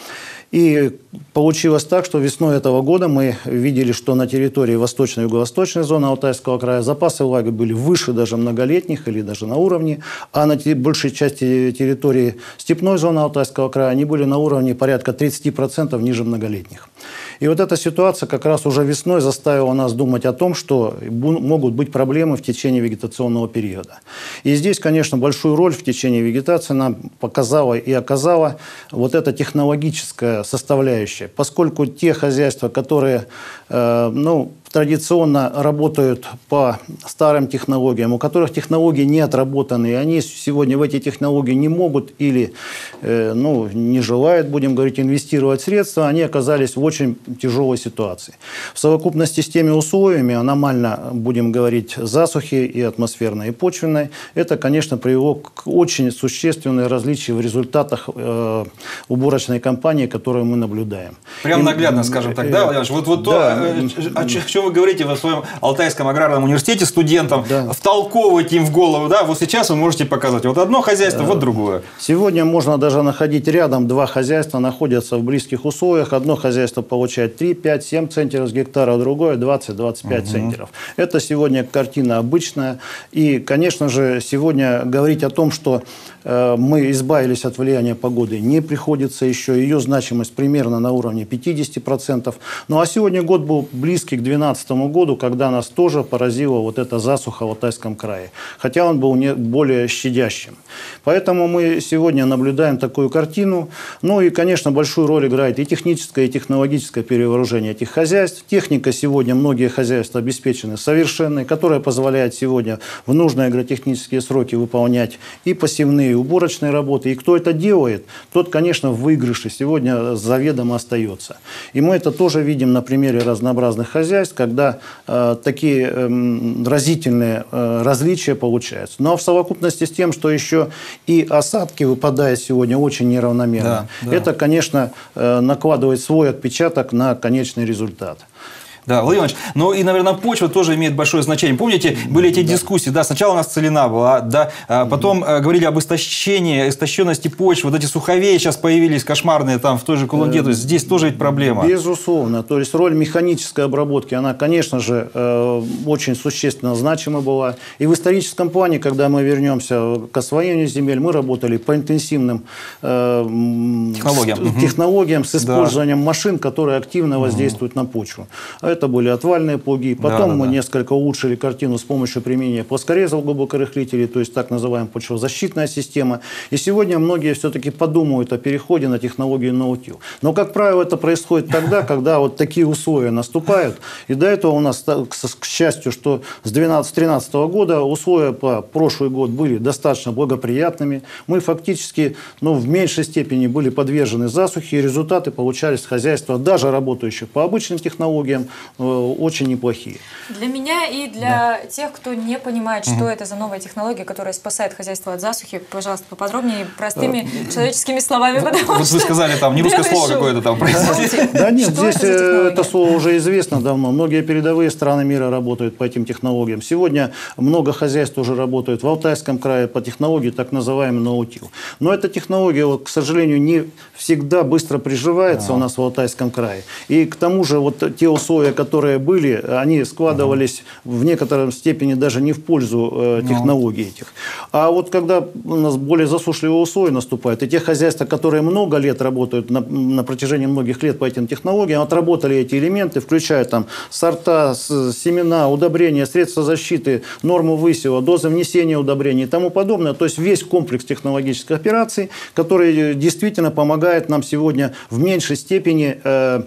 S13: И получилось так, что весной этого года мы видели, что на территории восточной и юго-восточной зоны Алтайского края запасы влаги были выше даже многолетних или даже на уровне, а на большей части территории степной зоны Алтайского края они были на уровне порядка тридцати процентов ниже многолетних. И вот эта ситуация как раз уже весной заставила нас думать о том, что могут быть проблемы в течение вегетационного периода. И здесь, конечно, большую роль в течение вегетации нам показала и оказала вот эта технологическая составляющая. Поскольку те хозяйства, которые, э, ну, традиционно работают по старым технологиям, у которых технологии не отработаны, и они сегодня в эти технологии не могут или э, ну, не желают, будем говорить, инвестировать средства, они оказались в очень тяжелой ситуации. В совокупности с теми условиями, аномально, будем говорить, засухи и атмосферной, и почвенной, это, конечно, привело к очень существенным различиям в результатах э, уборочной кампании, которую мы наблюдаем.
S1: Прям
S13: и,
S1: наглядно, скажем так, да, Владимир? Вот, вот
S13: да,
S1: то, э, о чем вы говорите в своем Алтайском аграрном университете студентам, да. втолковываете им в голову, да, вот сейчас вы можете показать вот одно хозяйство, да. вот другое.
S13: Сегодня можно даже находить рядом два хозяйства, находятся в близких условиях. Одно хозяйство получает три, пять, семь центнеров с гектара, другое двадцать — двадцать пять угу. центнеров. Это сегодня картина обычная. И, конечно же, сегодня говорить о том, что э, мы избавились от влияния погоды, не приходится еще. Ее значимость примерно на уровне пятидесяти процентов. Ну а сегодня год был близкий к две тысячи двенадцатому году, когда нас тоже поразила вот эта засуха в Алтайском крае. Хотя он был не более щадящим. Поэтому мы сегодня наблюдаем такую картину. Ну и, конечно, большую роль играет и техническое, и технологическое перевооружение этих хозяйств. Техника сегодня, многие хозяйства обеспечены совершенной, которая позволяет сегодня в нужные агротехнические сроки выполнять и посевные, и уборочные работы. И кто это делает, тот, конечно, в выигрыше сегодня заведомо остается. И мы это тоже видим на примере разнообразных хозяйств, когда э, такие э, разительные э, различия получаются. Но в совокупности с тем, что еще и осадки выпадают сегодня очень неравномерно, да, да. это, конечно, э, накладывает свой отпечаток на конечный результат.
S1: Да, Владимир Иванович, ну и, наверное, почва тоже имеет большое значение. Помните, были эти да. дискуссии, да, сначала у нас целина была, да, а потом mm-hmm. говорили об истощении, истощенности почвы, вот эти суховеи сейчас появились кошмарные там в той же Кулунге, то есть здесь тоже ведь проблема.
S13: Безусловно, то есть роль механической обработки, она, конечно же, очень существенно значима была. И в историческом плане, когда мы вернемся к освоению земель, мы работали по интенсивным технологиям, с, технологиям с использованием да. машин, которые активно воздействуют mm-hmm. на почву. Это были отвальные плуги. Потом да, да, мы да. несколько улучшили картину с помощью применения плоскорезов глубокорыхлителей, то есть так называемая почвозащитная система. И сегодня многие все-таки подумают о переходе на технологию ноу-тил. Но, как правило, это происходит тогда, когда вот такие условия наступают. И до этого у нас, к счастью, что с две тысячи тринадцатого года условия по прошлый год были достаточно благоприятными. Мы фактически ну, в меньшей степени были подвержены засухе, и результаты получались в хозяйствах, даже работающих по обычным технологиям, очень неплохие.
S2: Для меня и для да. тех, кто не понимает, что угу. это за новая технология, которая спасает хозяйство от засухи, пожалуйста, поподробнее, простыми человеческими словами.
S1: Вот вы сказали, там, не русское слово какое-то там произносите.
S13: Да нет, здесь это слово уже известно давно. Многие передовые страны мира работают по этим технологиям. Сегодня много хозяйств уже работают в Алтайском крае по технологии так называемый ноу-тил. Но эта технология, вот, к сожалению, не всегда быстро приживается у нас в Алтайском крае. И к тому же вот те условия, которые были, они складывались uh-huh. в некотором степени даже не в пользу э, технологий uh-huh. этих. А вот когда у нас более засушливые условия наступают, и те хозяйства, которые много лет работают, на, на протяжении многих лет по этим технологиям, отработали эти элементы, включая там сорта, семена, удобрения, средства защиты, норму высева, дозы внесения удобрений и тому подобное. То есть весь комплекс технологических операций, который действительно помогает нам сегодня в меньшей степени э,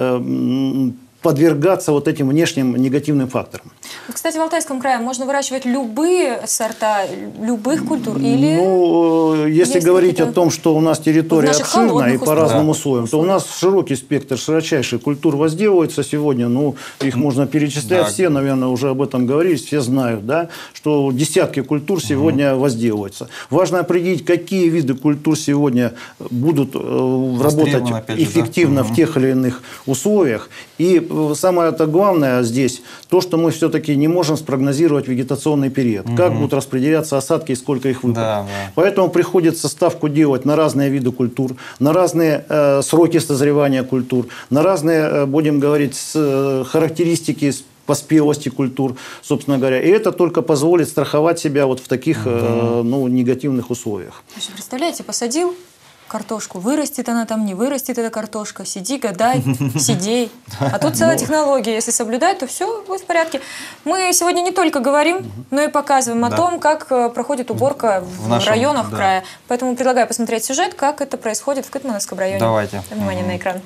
S13: э, подвергаться вот этим внешним негативным факторам.
S2: Кстати, в Алтайском крае можно выращивать любые сорта, любых культур? Или
S13: ну, если говорить о том, что у нас территория обширная и по разным условиям, то у нас широкий спектр широчайших культур возделывается сегодня. Ну, их можно перечислять. Да. Все, наверное, уже об этом говорили, все знают, да, что десятки культур сегодня угу. возделываются. Важно определить, какие виды культур сегодня будут э, работать эффективно да? в тех или иных условиях. И самое -то главное здесь, то, что мы все-таки не можем спрогнозировать вегетационный период. Угу. Как будут распределяться осадки и сколько их выпадет. Да, да. Поэтому приходится ставку делать на разные виды культур, на разные э, сроки созревания культур, на разные, э, будем говорить, с, э, характеристики по спелости культур, собственно говоря. И это только позволит страховать себя вот в таких угу. э, ну, негативных условиях.
S2: Представляете, посадил картошку, вырастет она там, не вырастет эта картошка, сиди, гадай, сидей. А тут целая технология, если соблюдать, то все будет в порядке. Мы сегодня не только говорим, но и показываем о том, как проходит уборка в районах края. Поэтому предлагаю посмотреть сюжет, как это происходит в Кытмановском районе.
S1: Давайте.
S2: Внимание на экран.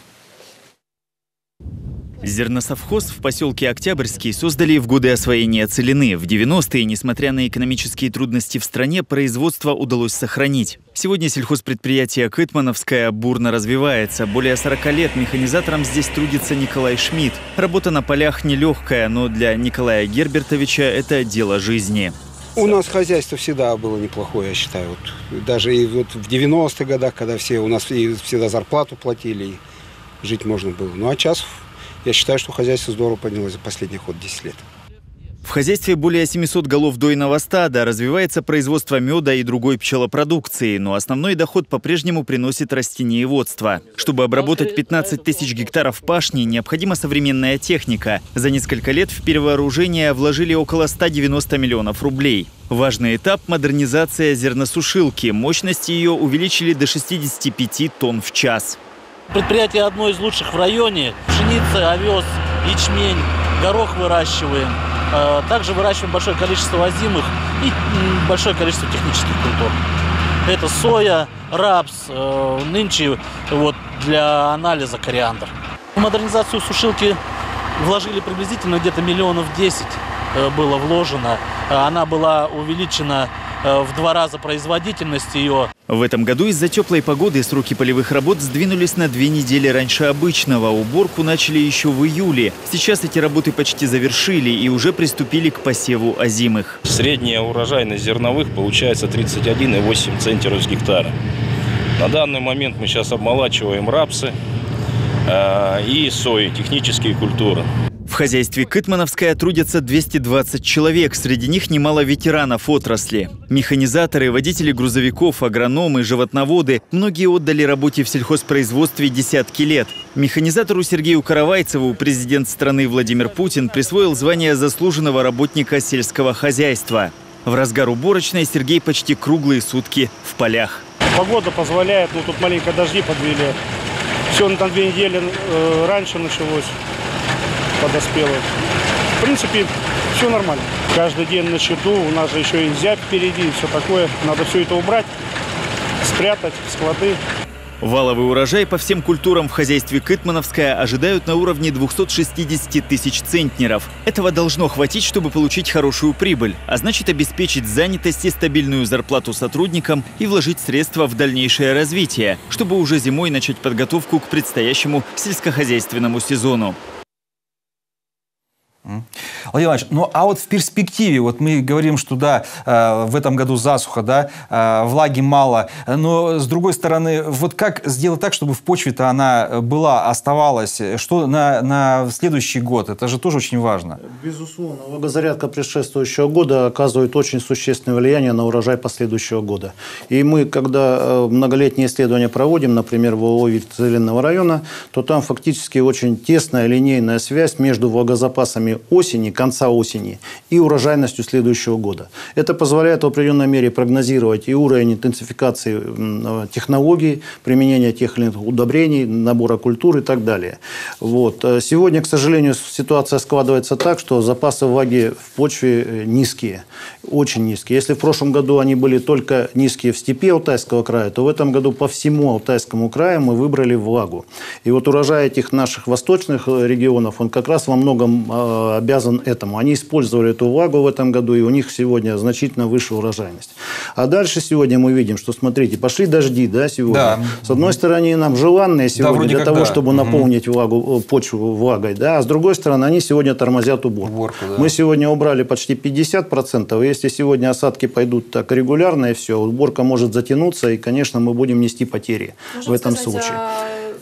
S14: Зерносовхоз в поселке Октябрьский создали в годы освоения целины. В девяностые, несмотря на экономические трудности в стране, производство удалось сохранить. Сегодня сельхозпредприятие «Кытмановское» бурно развивается. Более сорока лет механизатором здесь трудится Николай Шмидт. Работа на полях нелегкая, но для Николая Гербертовича это дело жизни.
S15: У нас хозяйство всегда было неплохое, я считаю. Вот, даже и вот в девяностых годах, когда все у нас и всегда зарплату платили, и жить можно было. Ну а сейчас... Я считаю, что хозяйство здорово поднялось за последних вот десять лет.
S14: В хозяйстве более семисот голов дойного стада, развивается производство меда и другой пчелопродукции, но основной доход по-прежнему приносит растениеводство. Чтобы обработать пятнадцать тысяч гектаров пашни, необходима современная техника. За несколько лет в перевооружение вложили около ста девяноста миллионов рублей. Важный этап – модернизация зерносушилки. Мощность ее увеличили до шестидесяти пяти тонн в час.
S16: Предприятие одно из лучших в районе. Пшеница, овес, ячмень, горох выращиваем. Также выращиваем большое количество озимых и большое количество технических культур. Это соя, рапс, нынче вот для анализа кориандр. В модернизацию сушилки вложили приблизительно где-то миллионов десять было вложено. Она была увеличена в два раза производительность ее.
S14: В этом году из-за теплой погоды сроки полевых работ сдвинулись на две недели раньше обычного. Уборку начали еще в июле. Сейчас эти работы почти завершили и уже приступили к посеву озимых.
S17: Средняя урожайность зерновых получается тридцать один и восемь центнеров с гектара. На данный момент мы сейчас обмолачиваем рапсы э, и сои, технические культуры.
S14: В хозяйстве «Кытмановское» трудятся двести двадцать человек. Среди них немало ветеранов отрасли. Механизаторы, водители грузовиков, агрономы, животноводы. Многие отдали работе в сельхозпроизводстве десятки лет. Механизатору Сергею Каравайцеву президент страны Владимир Путин присвоил звание заслуженного работника сельского хозяйства. В разгар уборочной Сергей почти круглые сутки в полях.
S18: Погода позволяет, ну тут маленько дожди подвели. Все на две недели э, раньше началось. Подоспело. В принципе, все нормально. Каждый день на счету, у нас же еще и зябь впереди, и все такое. Надо все это убрать, спрятать в склады.
S14: Валовый урожай по всем культурам в хозяйстве «Кытмановское» ожидают на уровне двухсот шестидесяти тысяч центнеров. Этого должно хватить, чтобы получить хорошую прибыль, а значит обеспечить занятость и стабильную зарплату сотрудникам и вложить средства в дальнейшее развитие, чтобы уже зимой начать подготовку к предстоящему сельскохозяйственному сезону.
S1: Владимир Иванович, ну а вот в перспективе, вот мы говорим, что да, э, в этом году засуха, да, э, влаги мало, но с другой стороны, вот как сделать так, чтобы в почве-то она была, оставалась, что на, на следующий год, это же тоже очень важно.
S13: Безусловно, влагозарядка предшествующего года оказывает очень существенное влияние на урожай последующего года. И мы, когда многолетние исследования проводим, например, в ООО «Целинного района», то там фактически очень тесная линейная связь между влагозапасами осени, конца осени и урожайностью следующего года. Это позволяет в определенной мере прогнозировать и уровень интенсификации технологий, применения тех или иных удобрений, набора культур и так далее. Вот. Сегодня, к сожалению, ситуация складывается так, что запасы влаги в почве низкие, очень низкие. Если в прошлом году они были только низкие в степи Алтайского края, то в этом году по всему Алтайскому краю мы выбрали влагу. И вот урожай этих наших восточных регионов, он как раз во многом э, обязан этому. Они использовали эту влагу в этом году, и у них сегодня значительно выше урожайность. А дальше сегодня мы видим, что, смотрите, пошли дожди, да, сегодня. Да. С одной стороны, нам желанные сегодня да, для того, да. чтобы наполнить угу. влагу, почву влагой, да, а с другой стороны, они сегодня тормозят уборку. уборку да. Мы сегодня убрали почти пятьдесят процентов, и если сегодня осадки пойдут так регулярно, и все, уборка может затянуться, и, конечно, мы будем нести потери Можем в этом
S2: сказать,
S13: случае.
S2: А...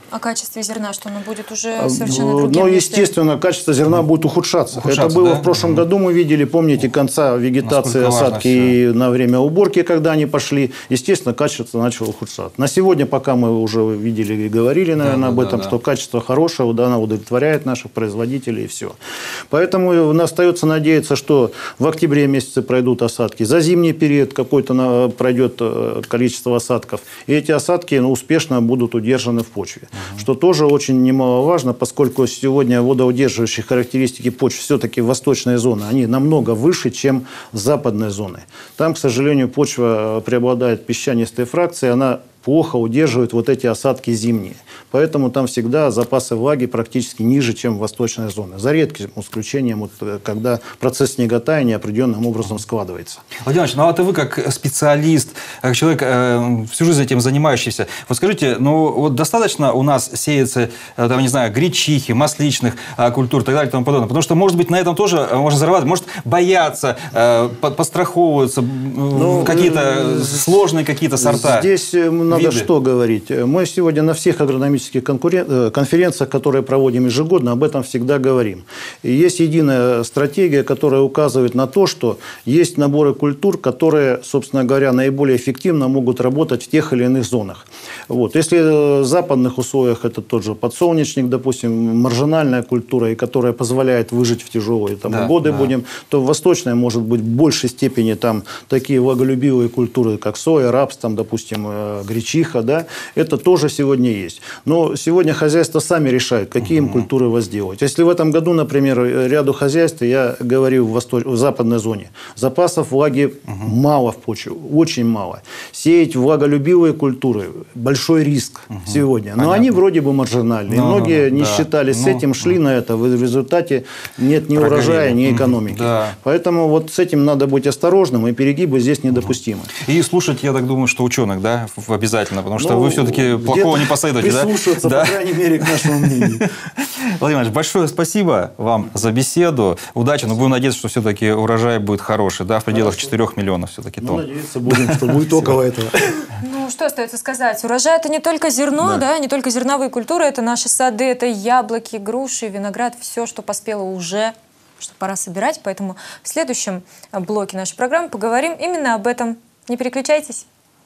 S2: о качестве зерна, что оно будет уже совершенно другим?
S13: Ну, естественно, если... качество зерна будет ухудшаться. ухудшаться Это было да? в прошлом mm-hmm. году, мы видели, помните, конца вегетации, осадки на время уборки, когда они пошли. Естественно, качество начало ухудшаться. На сегодня, пока мы уже видели и говорили, наверное, да, об да, этом, да, что да. качество хорошее, да, оно удовлетворяет наших производителей и все. Поэтому остается надеяться, что в октябре месяце пройдут осадки, за зимний период какой-то пройдет количество осадков, и эти осадки ну, успешно будут удержаны в почве. Uh-huh. Что тоже очень немаловажно, поскольку сегодня водоудерживающие характеристики почв все-таки восточные зоны, они намного выше, чем западные зоны. Там, к сожалению, почва преобладает песчанистой фракцией, она плохо удерживает вот эти осадки зимние. Поэтому там всегда запасы влаги практически ниже, чем в восточной зоне. За редким исключением, вот, когда процесс снеготаяния определенным образом складывается.
S1: Владимир Ильич, ну а вы как специалист, как человек, э, всю жизнь этим занимающийся, вот скажите, ну вот достаточно у нас сеется, э, там, не знаю, гречихи, масличных э, культур и так далее и тому подобное? Потому что, может быть, на этом тоже можно зарабатывать, может, боятся, э, подстраховываются, ну, какие-то сложные какие-то сорта.
S13: Здесь надо виды. Что говорить. Мы сегодня на всех агрономических конференциях, которые проводим ежегодно, об этом всегда говорим. И есть единая стратегия, которая указывает на то, что есть наборы культур, которые, собственно говоря, наиболее эффективно могут работать в тех или иных зонах. Вот. Если в западных условиях это тот же подсолнечник, допустим, маржинальная культура, и которая позволяет выжить в тяжелые там, да, годы, да. будем, то в восточной может быть в большей степени там, такие влаголюбивые культуры, как соя, рапс, там, допустим, гречиха, да, это тоже сегодня есть. Но сегодня хозяйства сами решают, какие им культуры возделывать. Если в этом году, например, ряду хозяйств, я говорил в, восток... в западной зоне, запасов влаги угу. мало в почве, очень мало. Сеять влаголюбивые культуры – большой риск угу. сегодня. Но Понятно. Они вроде бы маржинальные. Но, Многие не да. считались с этим, шли угу. на это. В результате нет ни Прогорели. урожая, ни экономики. Да. Поэтому вот с этим надо быть осторожным, и перегибы здесь недопустимы.
S1: И слушать, я так думаю, что ученых, да, обязательно, потому что ну, вы все-таки плохого не посоветуете, да?
S13: Прислушиваться, да? по крайней мере, к нашему мнению.
S1: Владимир Ильич, большое спасибо вам за беседу. Удачи, но будем надеяться, что все-таки урожай будет хороший, да, в пределах Хорошо. четырёх миллионов все-таки тонн.
S13: Ну, надеяться будем, что будет около этого.
S2: Ну, что остается сказать? Урожай – это не только зерно, да. да, не только зерновые культуры, это наши сады, это яблоки, груши, виноград, все, что поспело уже, что пора собирать. Поэтому в следующем блоке нашей программы поговорим именно об этом. Не переключайтесь.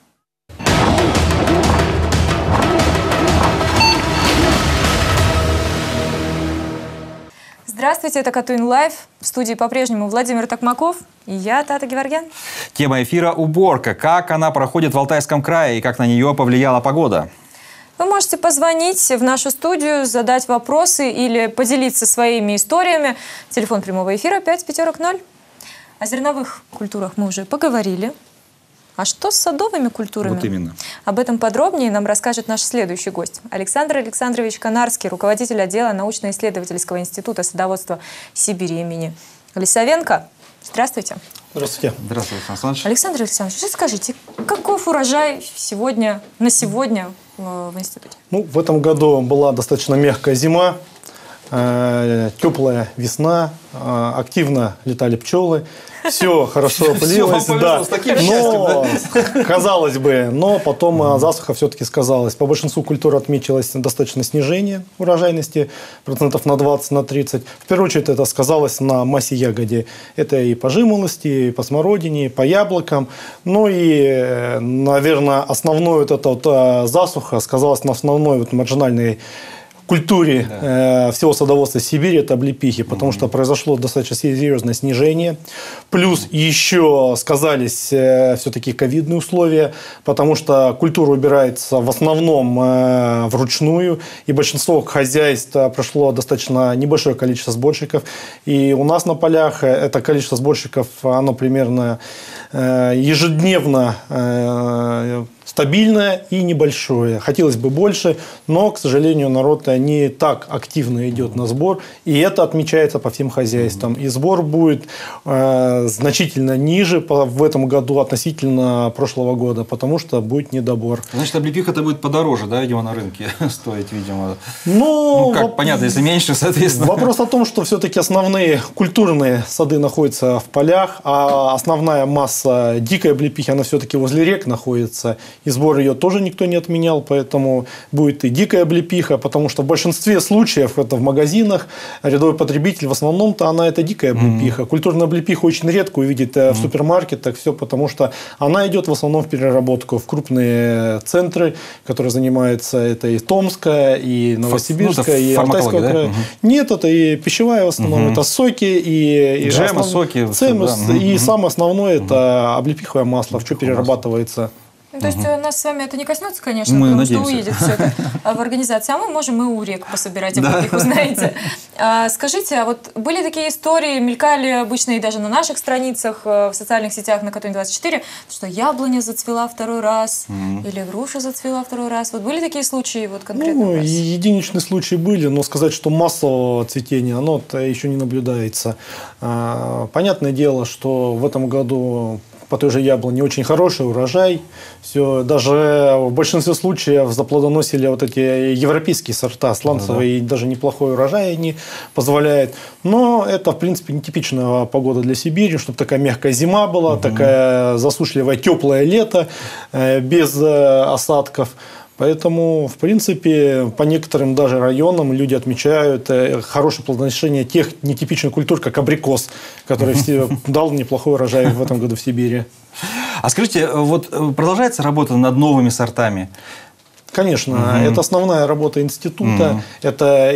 S2: Здравствуйте, это Катуин Лайф. В студии по-прежнему Владимир Токмаков и я, Тата Геворгян.
S1: Тема эфира – уборка. Как она проходит в Алтайском крае и как на нее повлияла погода?
S2: Вы можете позвонить в нашу студию, задать вопросы или поделиться своими историями. Телефон прямого эфира пять пятерок ноль. О зерновых культурах мы уже поговорили. А что с садовыми культурами?
S1: Вот именно.
S2: Об этом подробнее нам расскажет наш следующий гость. Александр Александрович Канарский, руководитель отдела научно-исследовательского института садоводства Сибири имени Лисовенко. Здравствуйте.
S13: Здравствуйте.
S1: Здравствуйте, Александр Александрович.
S2: Александр Александрович, скажите, каков урожай сегодня, на сегодня в институте?
S19: Ну, в этом году была достаточно мягкая зима, э, теплая весна, э, активно летали пчелы. Все хорошо плелось, да. Но, казалось бы, но потом засуха все-таки сказалась. По большинству культур отметилось достаточно снижение урожайности, процентов на двадцать, на тридцать. В первую очередь это сказалось на массе ягоде. Это и по жимолости, и по смородине, и по яблокам. Ну и, наверное, основной вот эта вот засуха сказалась на основной вот маржинальной культуре да. э, всего садоводства Сибири, это облепихи, потому mm-hmm. что произошло достаточно серьезное снижение. Плюс mm-hmm. еще сказались э, все-таки ковидные условия, потому что культура убирается в основном э, вручную, и большинство хозяйств прошло достаточно небольшое количество сборщиков. И у нас на полях это количество сборщиков, оно примерно э, ежедневно э, стабильное и небольшое. Хотелось бы больше, но, к сожалению, народ не так активно идет на сбор, и это отмечается по всем хозяйствам. И сбор будет э, значительно ниже по, в этом году относительно прошлого года, потому что будет недобор.
S1: Значит, облепиха-то будет подороже, да, видимо, на рынке стоить, видимо.
S19: Ну,
S1: ну как, воп... понятно, если меньше, соответственно.
S19: Вопрос о том, что все-таки основные культурные сады находятся в полях, а основная масса дикой облепихи, она все-таки возле рек находится. и сбор ее тоже никто не отменял, поэтому будет и дикая облепиха, потому что в большинстве случаев это в магазинах рядовой потребитель, в основном-то она это дикая облепиха. Mm-hmm. Культурная облепиха очень редко увидит mm-hmm. в супермаркетах, все потому что она идет в основном в переработку, в крупные центры, которые занимаются, это и Томская, и Новосибирская, ну, и Алтайского края. Да? Угу. Нет, это и пищевая в основном, угу. это соки, и, и
S1: джемы,
S19: основ...
S1: соки.
S19: Цемус,
S1: да.
S19: И
S1: угу.
S19: самое основное угу. это облепиховое масло, в что перерабатывается.
S2: Ну, то есть угу. нас с вами это не коснется, конечно,
S1: мы
S2: потому
S1: надеемся.
S2: что уедет все это в организации, а мы можем и у рек пособирать, облепиху, знаете. А, скажите, а вот были такие истории, мелькали обычно и даже на наших страницах в социальных сетях на Катунь двадцать четыре, что яблоня зацвела второй раз, mm. или груша зацвела второй раз. Вот были такие случаи вот конкретно?
S19: Ну, единичные случаи были, но сказать, что массового цветения, оно еще не наблюдается. Понятное дело, что в этом году по той же яблоне очень хороший урожай. Все, даже в большинстве случаев заплодоносили вот эти европейские сорта, сланцевые, да, да. и даже неплохой урожай они позволяют. Но это, в принципе, нетипичная погода для Сибири, чтобы такая мягкая зима была, угу. такая засушливая, теплое лето, без осадков. Поэтому, в принципе, по некоторым даже районам люди отмечают хорошее плодоношение тех нетипичных культур, как абрикос, который дал неплохой урожай в этом году в Сибири.
S1: А скажите, вот продолжается работа над новыми сортами?
S19: Конечно,
S1: угу.
S19: это основная работа института, угу. это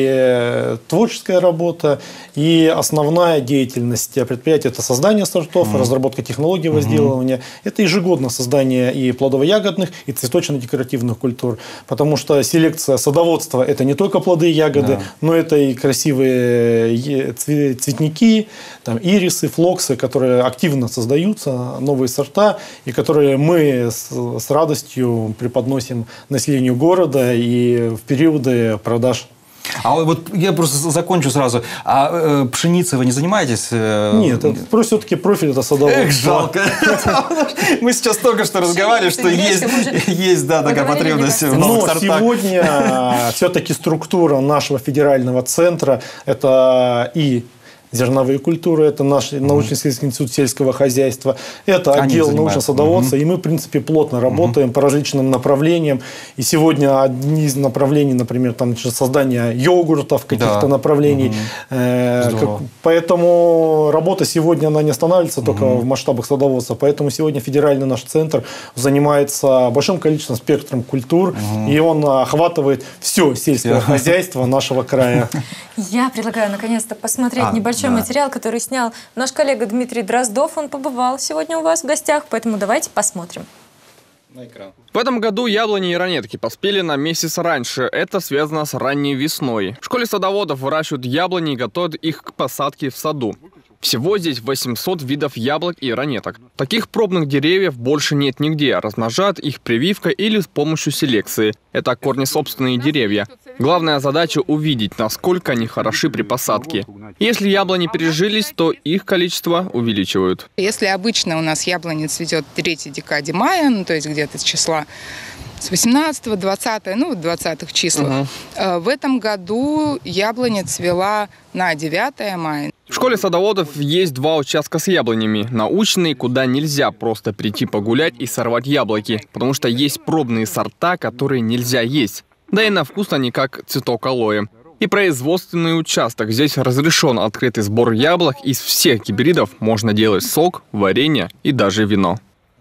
S19: и творческая работа, и основная деятельность предприятия – это создание сортов, угу. разработка технологий возделывания, угу. это ежегодно создание и плодово-ягодных, и цветочно-декоративных культур, потому что селекция садоводства – это не только плоды и ягоды, да. но это и красивые цветники, там, ирисы, флоксы, которые активно создаются, новые сорта, и которые мы с, с радостью преподносим населению города и в периоды продаж.
S1: А вот я просто закончу сразу. А э, пшеницей вы не занимаетесь?
S19: Нет, это все-таки профиль это садоводство.
S1: Эх, жалко. Мы сейчас только что разговаривали, что есть такая потребность в новых сортах.
S19: Но сегодня все-таки структура нашего федерального центра это и зерновые культуры, это наш mm-hmm. научно-исследовательский институт сельского хозяйства, это отдел научного садоводства, mm-hmm. и мы, в принципе, плотно работаем mm-hmm. по различным направлениям. И сегодня одни из направлений, например, там, создание йогуртов, каких-то да. направлений. Mm-hmm. Э, как, поэтому работа сегодня, она не останавливается mm-hmm. только в масштабах садоводства. Поэтому сегодня федеральный наш центр занимается большим количеством спектром культур, mm-hmm. и он охватывает все сельское хозяйство нашего края.
S2: Я предлагаю, наконец-то, посмотреть а, небольшой да. материал, который снял наш коллега Дмитрий Дроздов. Он побывал сегодня у вас в гостях, поэтому давайте посмотрим.
S20: На экран. В этом году яблони и ранетки поспели на месяц раньше. Это связано с ранней весной. В школе садоводов выращивают яблони и готовят их к посадке в саду. Всего здесь восемьсот видов яблок и ранеток. Таких пробных деревьев больше нет нигде. Размножают их прививкой или с помощью селекции. Это корнесобственные деревья. Главная задача – увидеть, насколько они хороши при посадке. Если яблони пережились, то их количество увеличивают.
S21: Если обычно у нас яблоня цветет в третьей декаде мая, ну то есть где-то с числа с восемнадцатого, двадцатого, ну в двадцатых числах, угу. в этом году яблоня цвела на девятое мая.
S20: В школе садоводов есть два участка с яблонями. Научные, куда нельзя просто прийти погулять и сорвать яблоки, потому что есть пробные сорта, которые нельзя есть. Да и на вкус они как цветок алоэ. И производственный участок. Здесь разрешен открытый сбор яблок. Из всех гибридов можно делать сок, варенье и даже вино.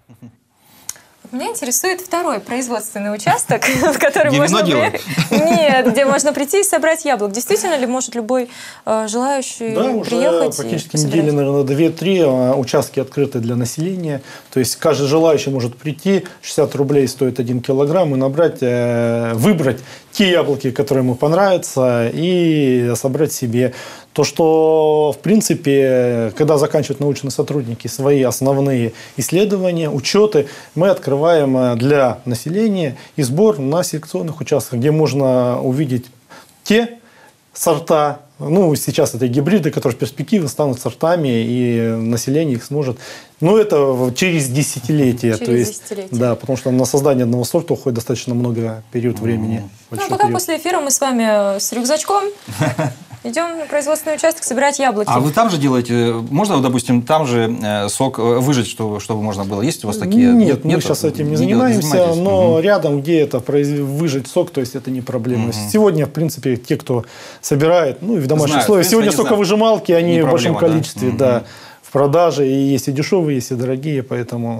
S2: Меня интересует второй производственный участок, в который можно при... Нет, где можно прийти и собрать яблок. Действительно ли может любой э, желающий
S19: да,
S2: приехать?
S19: Уже практически недели, наверное, две-три участки открыты для населения. То есть каждый желающий может прийти, шестьдесят рублей стоит один килограмм, и набрать, э, выбрать те яблоки, которые ему понравятся, и собрать себе. То, что, в принципе, когда заканчивают научные сотрудники свои основные исследования, учеты, мы открываем для населения и сбор на селекционных участках, где можно увидеть те сорта, ну, сейчас это гибриды, которые в перспективе станут сортами, и население их сможет. Ну, это через десятилетия.
S2: Через
S19: то есть,
S2: десятилетия.
S19: Да, потому что на создание одного сорта уходит достаточно много период времени.
S2: Ну, пока период. После эфира мы с вами с рюкзачком идем на производственный участок собирать яблоки.
S1: А вы там же делаете, можно, допустим, там же э, сок выжать, чтобы, чтобы можно было? Есть у вас такие?
S19: Нет, мы
S1: нет,
S19: сейчас этим не,
S1: не
S19: занимаемся, но
S1: угу.
S19: рядом, где это произ... выжать сок, то есть это не проблема.
S1: Угу.
S19: Сегодня, в принципе, те, кто собирает, ну и в домашних
S1: Знают,
S19: условиях,
S1: в принципе,
S19: сегодня
S1: они
S19: соковыжималки, они
S1: не
S19: в большом
S1: проблема,
S19: количестве,
S1: да,
S19: да,
S1: угу.
S19: в продаже, и есть и дешевые, есть и дорогие, поэтому...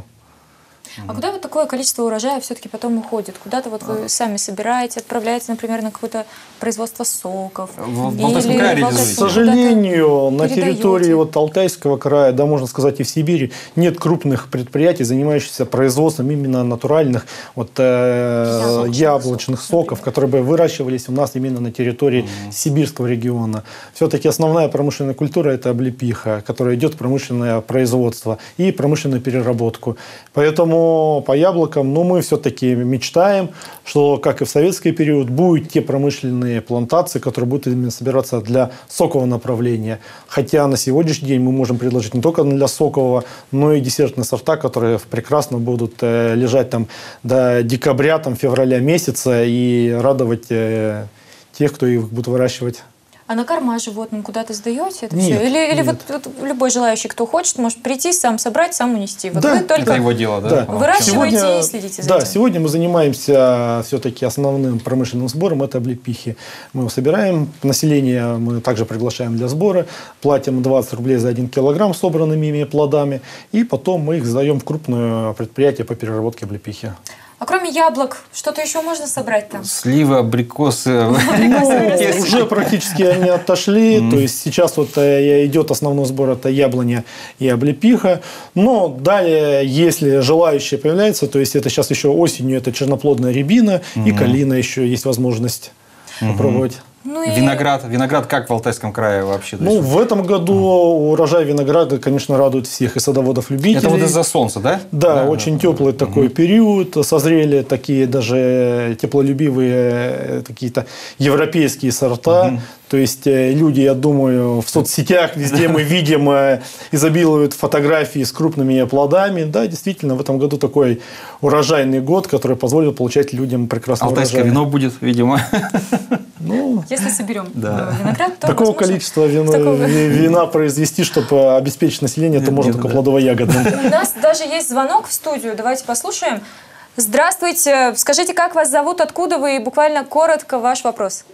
S2: А куда вот такое количество урожая все-таки потом уходит? Куда-то вот вы сами собираете, отправляете, например, на какое-то производство соков?
S1: В, в Алтайском крае реализуете?
S19: К сожалению, на территории вот Алтайского края, да, можно сказать, и в Сибири, нет крупных предприятий, занимающихся производством именно натуральных вот, э, яблочных соков, которые бы выращивались у нас именно на территории mm-hmm. сибирского региона. Все-таки основная промышленная культура – это облепиха, которая идет в промышленное производство и промышленную переработку. Поэтому по яблокам, ну, мы все-таки мечтаем, что, как и в советский период, будут те промышленные плантации, которые будут именно собираться для сокового направления. Хотя на сегодняшний день мы можем предложить не только для сокового, но и десертные сорта, которые прекрасно будут э, лежать там до декабря, там, февраля месяца и радовать э, тех, кто их будет выращивать.
S2: А на корма животным куда-то сдаете это
S19: нет,
S2: все? Или, или
S19: нет.
S2: вот, вот любой желающий, кто хочет, может прийти, сам собрать, сам унести? Вот
S19: да,
S2: вы только
S1: это его дело, да?
S19: да.
S2: Выращиваете
S19: сегодня,
S2: и следите за
S19: да,
S2: этим?
S19: сегодня мы занимаемся все-таки основным промышленным сбором, это облепихи. Мы его собираем, население мы также приглашаем для сбора, платим двадцать рублей за один килограмм собранными ими плодами, и потом мы их сдаем в крупное предприятие по переработке облепихи.
S2: А кроме яблок, что-то еще можно собрать там?
S1: Сливы, абрикосы.
S19: Ну, уже практически они отошли. То есть сейчас вот идет основной сбор, это яблоня и облепиха. Но далее, если желающие появляются, то есть это сейчас еще осенью, это черноплодная рябина и калина еще есть возможность попробовать.
S2: Ну и...
S1: Виноград. Виноград как в Алтайском крае вообще?
S19: Ну, в этом году mm. урожай винограда, конечно, радует всех и садоводов-любителей.
S1: Это вот из-за солнца, да?
S19: Да,
S1: да
S19: очень
S1: да.
S19: теплый mm-hmm. такой период. Созрели такие даже теплолюбивые какие-то европейские сорта. Mm-hmm. То есть люди, я думаю, в соцсетях везде мы видим, изобилуют фотографии с крупными плодами. Да, действительно, в этом году такой урожайный год, который позволил получать людям прекрасный
S1: Алтайское
S19: урожай.
S1: вино будет, видимо.
S19: Ну,
S2: если соберем
S1: да.
S2: виноград, то
S19: такого количества вина, такого... вина произвести, чтобы обеспечить население, это можно только да. плодово-ягодным.
S2: У нас даже есть звонок в студию. Давайте послушаем. Здравствуйте. Скажите, как вас зовут, откуда вы и буквально коротко ваш вопрос.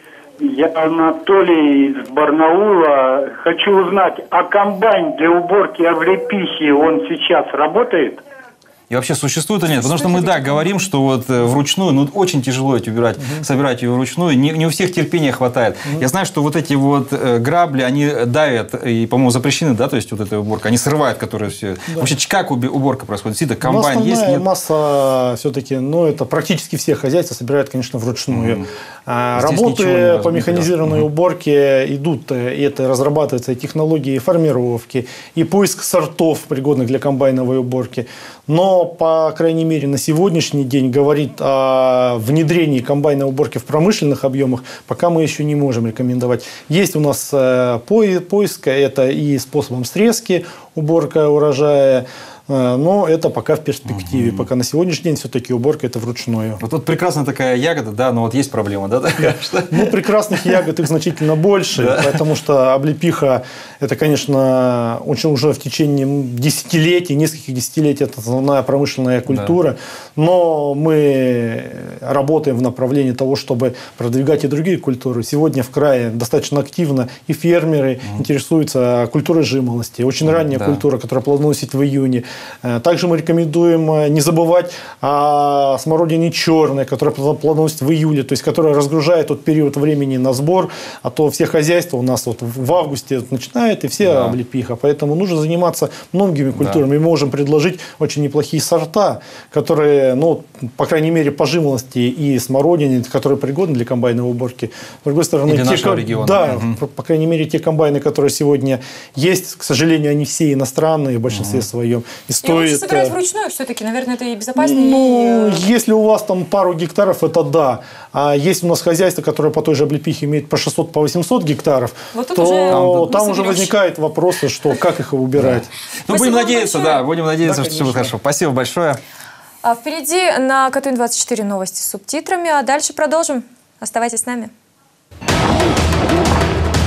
S4: Я Анатолий из Барнаула. Хочу узнать, а комбайн для уборки облепихи, он сейчас работает?
S1: И вообще существует или нет? Потому что мы, да, говорим, что вот вручную, ну, очень тяжело эти убирать, угу. собирать ее вручную, не, не у всех терпения хватает. Угу. Я знаю, что вот эти вот грабли, они давят, и, по-моему, запрещены, да, то есть вот эта уборка, они срывают, которые все. Да. Вообще, как уборка происходит? Действительно, комбайн есть, нет?
S19: Масса все-таки, ну, это практически все хозяйства собирают, конечно, вручную. Угу. А, работы по механизированной угу. уборке идут, и это разрабатываются и технологии формировки, и поиск сортов, пригодных для комбайновой уборки. Но, по крайней мере, на сегодняшний день говорит о внедрении комбайновой уборки в промышленных объемах, пока мы еще не можем рекомендовать. Есть у нас поиск, это и способом срезки, уборка урожая, но это пока в перспективе. Угу. Пока на сегодняшний день все-таки уборка это вручную.
S1: Вот тут прекрасная такая ягода, да, но вот есть проблема, да? Такая, что...
S19: Ну, прекрасных ягод их значительно больше, да. Потому что облепиха, это, конечно, очень уже в течение десятилетий, нескольких десятилетий, это основная промышленная культура. Да. Но мы работаем в направлении того, чтобы продвигать и другие культуры. Сегодня в крае достаточно активно и фермеры угу. интересуются культурой жимолости. Очень ранняя да. культура, которая плодоносит в июне. Также мы рекомендуем не забывать о смородине черной, которая плодоносит в июле, то есть которая разгружает тот период времени на сбор, а то все хозяйства у нас вот в августе начинают, и все да. облепиха. Поэтому нужно заниматься многими культурами. Да. Мы можем предложить очень неплохие сорта, которые, ну, по крайней мере, по жимолости и смородине, которые пригодны для комбайновой уборки. С другой стороны,
S1: и для
S19: те,
S1: нашего региона.
S19: Да,
S1: угу.
S19: по крайней мере, те комбайны, которые сегодня есть, к сожалению, они все иностранные в большинстве угу. своем. И, стоит... и
S2: лучше собирать вручную все-таки, наверное, это и безопаснее.
S19: Ну,
S2: и...
S19: если у вас там пару гектаров, это да. А есть у нас хозяйство, которое по той же облепихе имеет по шестьсот, по восемьсот гектаров, вот то уже там уже возникают вопросы, что как их убирать.
S1: Да. Ну, будем надеяться, большое. да, будем надеяться, да, что все будет хорошо. Спасибо большое.
S2: А впереди на КТУ двадцать четыре новости с субтитрами, а дальше продолжим. Оставайтесь с нами.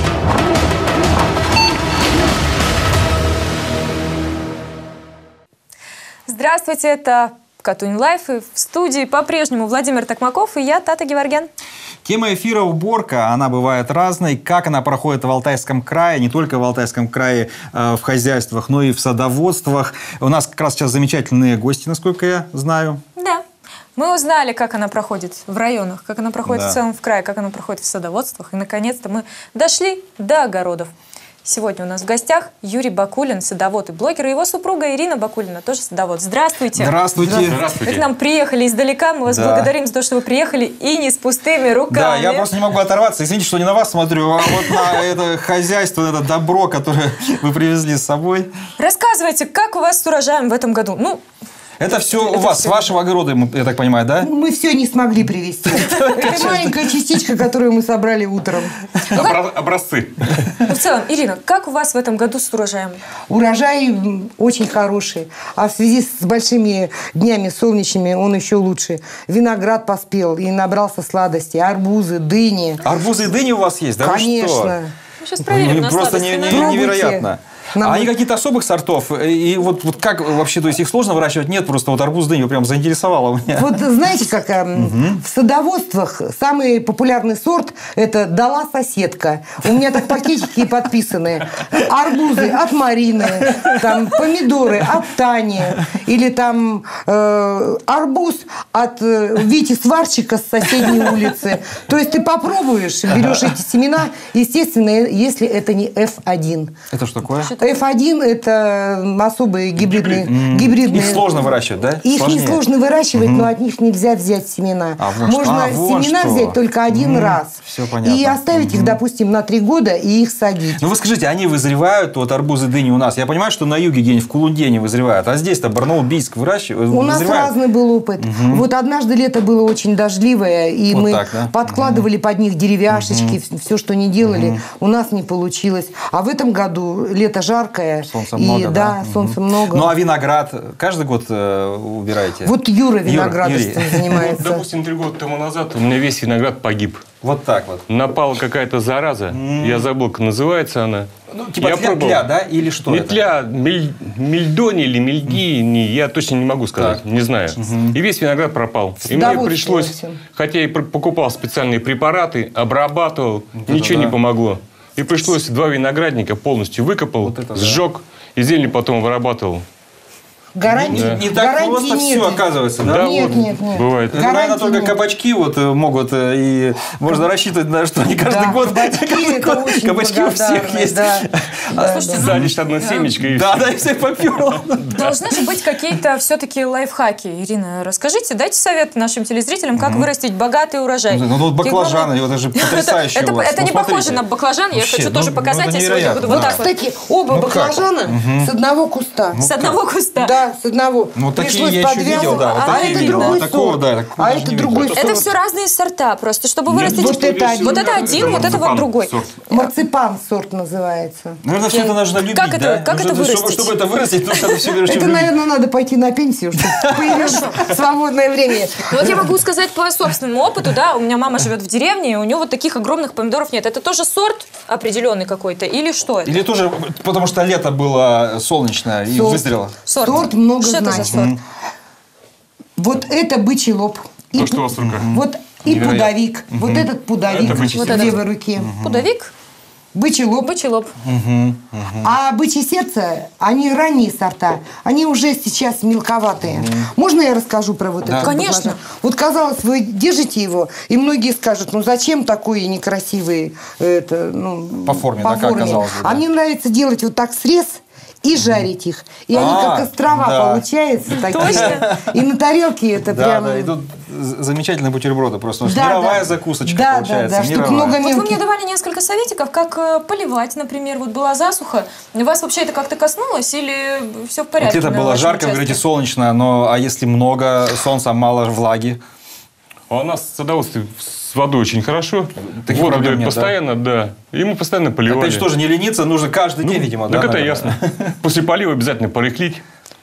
S2: Здравствуйте, это Катунь Лайф, и в студии по-прежнему Владимир Токмаков и я, Тата Геворгян.
S1: Тема эфира «Уборка», она бывает разной. Как она проходит в Алтайском крае, не только в Алтайском крае, э, в хозяйствах, но и в садоводствах. У нас как раз сейчас замечательные гости, насколько я знаю.
S2: Да. Мы узнали, как она проходит в районах, как она проходит
S1: Да.
S2: в целом в крае, как она проходит в садоводствах. И, наконец-то, мы дошли до огородов. Сегодня у нас в гостях Юрий Бакулин, садовод и блогер, и его супруга Ирина Бакулина, тоже садовод. Здравствуйте.
S1: Здравствуйте. Здравствуйте.
S2: Вы к нам приехали издалека, мы вас
S1: Да.
S2: благодарим за то, что вы приехали и не с пустыми руками.
S1: Да, я просто не могу оторваться. Извините, что не на вас смотрю, а вот на это хозяйство, на это добро, которое вы привезли с собой.
S2: Рассказывайте, как у вас с урожаем в этом году? Ну,
S1: Это все
S2: Это
S1: у вас,
S2: все.
S1: с вашего огорода, я так понимаю, да?
S3: Мы все не смогли привезти. Это маленькая частичка, которую мы собрали утром.
S1: Образцы.
S2: Ну, в целом, Ирина, как у вас в этом году с урожаем?
S3: Урожай м, очень хороший. А в связи с большими днями солнечными он еще лучше. Виноград поспел и набрался сладости. Арбузы, дыни.
S1: Арбузы и дыни у вас есть, да? Вы что?
S3: Конечно.
S2: Мы сейчас проверим
S1: Ну,
S2: на
S1: просто
S2: сладости,
S1: не- не-
S2: наверное.
S1: невероятно. А они какие-то особых сортов? И вот, вот как вообще, то есть их сложно выращивать? Нет, просто вот арбуз дыню прям заинтересовало меня.
S3: Вот знаете, как а, в садоводствах самый популярный сорт – это «Дала соседка». У меня так пакетики и подписаны. Арбузы от Марины, там, помидоры от Тани, или там э, арбуз от э, Вити Сварщика с соседней улицы. То есть ты попробуешь, берешь эти семена, естественно, если это не эф один.
S1: Это что такое?
S3: эф один – это особые гибридные, гибридные.
S1: Их сложно выращивать, да?
S3: Их
S1: Сложнее?
S3: несложно выращивать,
S1: Мгм.
S3: но от них нельзя взять семена.
S1: А, вон
S3: Можно
S1: что. А, вон
S3: семена
S1: что.
S3: взять только один
S1: Мгм.
S3: раз.
S1: Всё понятно.
S3: И оставить их, допустим, на три года и их садить.
S1: Ну вы скажите, они вызревают, вот арбузы дыни у нас. Я понимаю, что на юге где-нибудь в Кулунде они вызревают, а здесь-то Барнаул, Бийск выращивают.
S3: У нас разный был опыт.
S1: Мгм.
S3: Вот однажды лето было очень дождливое, и
S1: Вот
S3: мы
S1: так, да?
S3: подкладывали под них деревяшечки, все, что не делали, у нас не получилось. А в этом году лето жаркое,
S1: Солнца
S3: и
S1: много,
S3: да,
S1: Мгм.
S3: солнца много.
S1: Ну а виноград каждый год э, убираете?
S3: Вот Юра
S1: Юра,
S3: виноградарством
S1: Юрий.
S3: занимается.
S22: Допустим, три года тому назад у меня весь виноград погиб.
S1: Вот так вот.
S22: Напала какая-то зараза. Я забыл, как называется она.
S1: Ну, типа
S22: я
S1: тля,
S22: пробовал.
S1: тля, да? Или что
S22: Не
S1: это?
S22: тля, мель- мельдони или мельгини, я точно не могу сказать, не знаю. И весь виноград пропал. И мне
S3: Садоводство
S22: пришлось,
S3: всё.
S22: хотя я и пр- покупал специальные препараты, обрабатывал,
S1: это
S22: ничего
S1: да.
S22: не помогло. И пришлось два виноградника полностью выкопал,
S1: это да.
S22: сжег и зелень потом обрабатывал.
S3: Гарантии,
S1: Не, не так
S3: гарантии
S1: просто
S3: нет.
S1: все оказывается, да?
S22: Да,
S3: Нет,
S22: вот,
S3: нет, нет.
S22: бывает.
S1: Это, наверное,
S3: Гарантии
S1: только
S3: нет.
S1: кабачки вот э, могут, э, и можно рассчитывать, на что они каждый
S3: Да,
S1: год,
S3: кабачки
S1: каждый
S3: это
S1: год
S3: очень
S1: кабачки у всех
S3: благодарны,
S1: есть.
S3: да. Да,
S2: Слушайте,
S3: да.
S22: Залишь одно семечко и
S1: Да,
S22: всё.
S1: да, и всех поперло.
S2: Должны же быть какие-то все-таки лайфхаки. Ирина, расскажите, дайте совет нашим телезрителям, как вырастить богатый урожай.
S1: Ну, ну, вот
S2: Какие
S1: баклажаны,
S2: главные-
S1: это же
S2: Это,
S1: потрясающе
S2: это-
S1: у вас.
S2: это
S1: Ну,
S2: не
S1: смотрите.
S2: похоже на баклажан, я
S1: Вообще,
S2: хочу
S1: ну,
S2: тоже
S1: ну,
S2: показать.
S1: это
S2: Я сегодня
S1: невероятно,
S2: буду вот
S1: да.
S2: так вот.
S3: Кстати, оба
S1: Ну как?
S3: баклажана
S1: Мгм.
S3: с одного куста.
S2: С одного куста.
S3: Да, с одного.
S1: Ну, вот такие
S3: Пришлось
S1: я еще
S3: подвязывать.
S1: видел, да, вот
S3: А
S1: такие
S3: это
S1: видел.
S3: другой
S1: Вот такого,
S3: сорт.
S1: да, такого
S3: А
S1: даже
S3: это
S1: не
S3: другой
S1: видел.
S2: Это
S3: сорт.
S2: все разные сорта просто, чтобы вырастить.
S3: вот это один.
S2: Вот это один, вот это вот другой.
S3: Марципан сорт называется.
S1: Наверное, все это нужно любить,
S2: Как это-
S1: да?
S2: как
S1: Нужно,
S2: это
S1: чтобы-
S2: вырастить?
S1: Чтобы это вырастить, нужно это все
S3: Это, наверное, надо пойти на пенсию, чтобы появилось свободное время.
S2: Ну, вот я могу сказать по собственному опыту, да, у меня мама живет в деревне, и у нее вот таких огромных помидоров нет. Это тоже сорт определенный какой-то или что это?
S1: Или тоже, потому что лето было солнечное и
S3: Сорт.
S1: выстрелило.
S2: Сорт.
S3: Сорт много
S2: Что это за
S3: значит.
S2: сорт?
S3: Вот это бычий лоб. И
S22: Ну, что у вас в руках?
S3: Вот и
S22: Невероятно.
S3: пудовик. Вот этот пудовик
S22: Это бычий
S3: в
S2: сердце.
S3: левой руке.
S2: Пудовик?
S3: Бычий лоб.
S2: Бычий лоб.
S3: А бычье сердце, они ранние сорта, они уже сейчас мелковатые. Можно я расскажу про вот
S1: Да.
S3: это?
S2: Конечно.
S3: баклажан? Вот казалось, вы держите его, и многие скажут, ну зачем такой некрасивый, это, ну,
S1: По форме, да, как казалось бы, да.
S3: А мне нравится делать вот так срез и жарить их. И они
S1: А,
S3: как острова
S1: да.
S3: получаются такие.
S2: Точно?
S3: И на тарелке это
S1: Да,
S3: прям...
S1: да, и тут з- замечательные бутерброды просто.
S3: Да,
S1: Мировая
S3: да.
S1: закусочка
S3: Да, да,
S1: получается.
S3: да, чтоб
S1: мировая.
S3: много
S2: Вот вы
S3: мелких.
S2: мне давали несколько советиков, как э, поливать, например. Вот была засуха. Вас вообще это как-то коснулось или все в
S1: Вот
S2: порядке?
S1: лето
S2: на
S1: было
S2: вашем
S1: жарко,
S2: участке?
S1: говорите, солнечно, но а если много солнца, мало влаги?
S22: А у нас в садоводстве с водой очень хорошо.
S1: Таких
S22: Воду
S1: проблем
S22: дают
S1: нет,
S22: постоянно, да? И мы постоянно поливали.
S1: Опять же, тоже не лениться, нужно каждый день, видимо,
S22: Так
S1: да?
S22: это
S1: наверное?
S22: ясно. После полива обязательно порыхлить.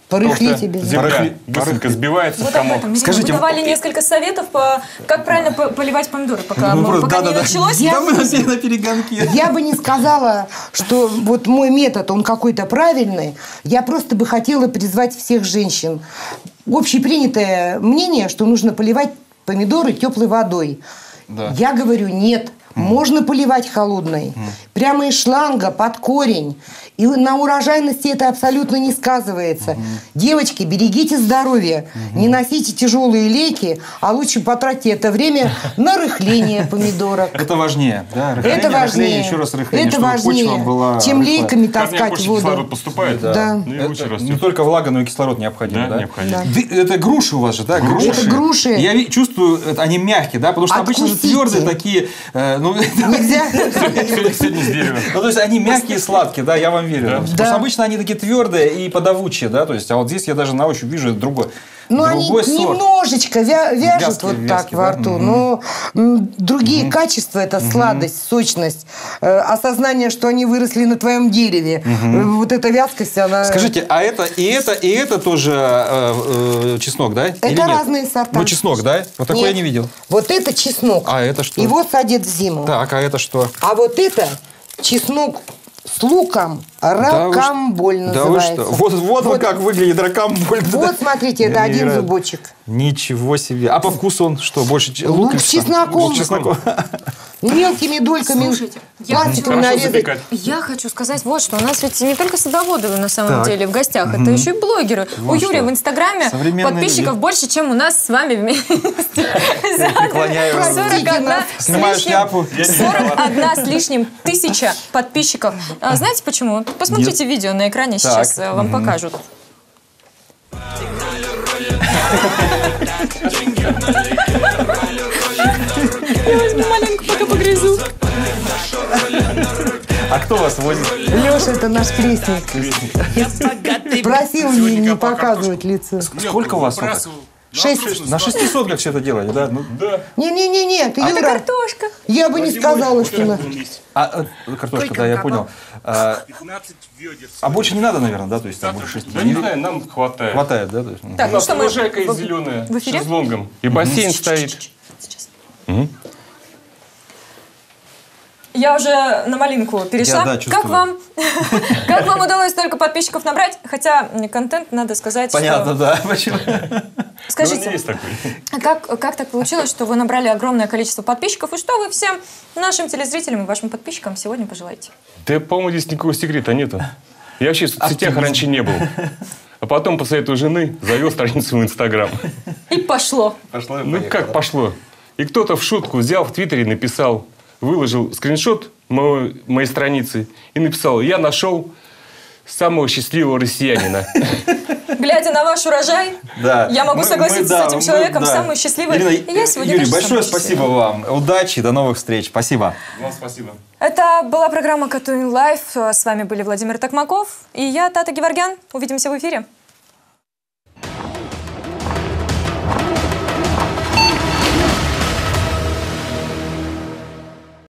S3: Порыхлите без
S22: земля быстренько сбивается
S2: Вот
S22: в комок.
S2: об этом. Скажите, вы давали несколько советов, по, как правильно по- поливать помидоры, пока,
S3: Ну,
S2: мы- пока
S3: да,
S2: не
S3: да, да.
S2: началось.
S3: Я-
S1: мы на перегонке.
S3: Я бы не сказала, что вот мой метод, он какой-то правильный. Я просто бы хотела призвать всех женщин. Общепринятое мнение, что нужно поливать помидоры теплой водой.
S1: Да.
S3: Я говорю, нет. Можно поливать холодной. Прямо из шланга, под корень. И на урожайности это абсолютно не сказывается. Девочки, берегите здоровье. Не носите тяжелые лейки, а лучше потратьте это время на рыхление помидорок.
S1: Это важнее, да? Рыхление,
S3: Это важнее.
S1: рыхление, еще раз рыхление,
S3: Это
S1: чтобы
S3: важнее,
S1: почва была
S3: чем
S1: рыхлая.
S3: лейками таскать
S22: больше
S3: воду.
S22: кислород поступает,
S3: Да.
S22: да. Ну и лучше
S1: Это
S22: растет.
S1: не только влага, но и кислород необходим.
S22: Да,
S1: Да,
S22: необходим.
S3: Да.
S1: Вы- Это груши у вас же, да?
S3: Груши. Это груши.
S1: Я ви- чувствую, это они мягкие, да? Потому что обычно же
S3: Откусите.
S1: твердые такие. э, ну,
S3: Нельзя.
S22: Сегодня с дерева.
S1: Ну, то есть они мягкие и сладкие, да, я вам верю. Потому что
S3: Да.
S1: обычно они такие твердые и подавучие, да, то есть, а вот здесь я даже на ощупь вижу, это другой,
S3: Ну, они
S1: другой сорт.
S3: немножечко вя- вяжут
S1: Вязкие,
S3: вот так
S1: вязкие,
S3: во
S1: да?
S3: рту.
S1: Мгм.
S3: Но м, другие качества – это сладость, сочность, э, осознание, что они выросли на твоем дереве. Э, Вот эта вязкость, она…
S1: Скажите, а это и это, и это тоже э, э, чеснок, да?
S3: Это
S1: Или нет?
S3: разные сорта.
S1: Ну, чеснок, да? Вот такой
S3: Нет.
S1: я не видел.
S3: Вот это чеснок.
S1: А это что?
S3: Его садят в зиму.
S1: Так, а это что?
S3: А вот это чеснок с луком,
S1: Да вы
S3: ракамболь
S1: что? Да вы
S3: называется.
S1: что? Вот, вот, вот как выглядит ракамболь.
S3: Вот, смотрите, это
S1: Я
S3: один
S1: невероятно.
S3: зубочек.
S1: Ничего себе. А по вкусу он что? Больше ч- лук?
S3: Лук
S1: или
S3: с
S1: что?
S3: чесноком.
S1: Лук с чесноком.
S3: Мелкими дольками
S2: Слушайте, я
S3: пластиком
S2: хочу-
S3: нарезать.
S2: Я хочу сказать вот что. У нас ведь не только садоводы на самом
S1: Так.
S2: деле в гостях,
S1: Мгм.
S2: это еще и блогеры.
S1: Вот
S2: у Юрия
S1: что.
S2: в Инстаграме
S1: Современные
S2: подписчиков
S1: люди.
S2: больше, чем у нас с вами вместе.
S1: преклоняю.
S2: сорок одна с
S1: Снимаю
S2: лишним-
S1: шляпу.
S2: сорок одна с лишним тысяча подписчиков. А знаете почему? Посмотрите видео на экране,
S1: Так.
S2: сейчас э, вам
S1: Мгм.
S2: покажут. Я возьму маленько, пока погрызу.
S1: А кто вас возит?
S3: Леша, это наш крестник. Просил не, не показывать лицо.
S1: Сколько у вас? опыт?
S3: Шесть.
S1: На шестисот как все это делали, да? Ну, да.
S3: Не-не-не, ты,
S1: А
S3: Юра,
S1: это
S2: картошка.
S3: Я бы не сказала, что... на-
S1: А, э, картошка, да, я понял. А, а больше не надо, наверное, да? То есть там больше шести.
S22: Да не знаю, нам хватает.
S1: Хватает, да? То есть,
S2: Так,
S22: У
S2: ну
S22: нас
S2: что мы-
S22: лужайка
S2: в-
S22: есть зеленая,
S2: в
S22: с
S2: эфире?
S22: шезлонгом. И бассейн стоит. Мгм.
S2: Я уже на малинку перешла.
S1: Я, да,
S2: как
S1: чувствую.
S2: вам? Как вам удалось столько подписчиков набрать? Хотя м, контент, надо сказать,
S1: Понятно,
S2: что...
S1: да. Почему?
S2: Скажите,
S22: Ну, есть такой.
S2: а как, как так получилось, что вы набрали огромное количество подписчиков? И что вы всем нашим телезрителям и вашим подписчикам сегодня пожелаете?
S22: Да, по-моему, здесь никакого секрета нету. Я вообще в соцсетях раньше не был. А потом, по совету жены, завел страницу в Инстаграм.
S2: И пошло.
S1: Пошло и
S22: Ну,
S1: поехало.
S22: как пошло? И кто-то в шутку взял в Твиттере, написал, выложил скриншот моей, моей страницы и написал, я нашел самого счастливого россиянина.
S2: Глядя на ваш урожай,
S1: Да.
S2: я могу
S1: Мы-
S2: согласиться
S1: мы, да,
S2: с этим
S1: мы,
S2: человеком,
S1: да.
S2: самый счастливый.
S1: Ирина,
S2: И я сегодня
S1: Юрий,
S2: тоже
S1: большое
S2: самая
S1: спасибо
S2: счастливая.
S1: вам. Удачи, до новых встреч. Спасибо.
S22: Вам спасибо.
S2: Это была программа «Катунин Лайф». С вами были Владимир Токмаков и я, Тата Геворгян. Увидимся в эфире.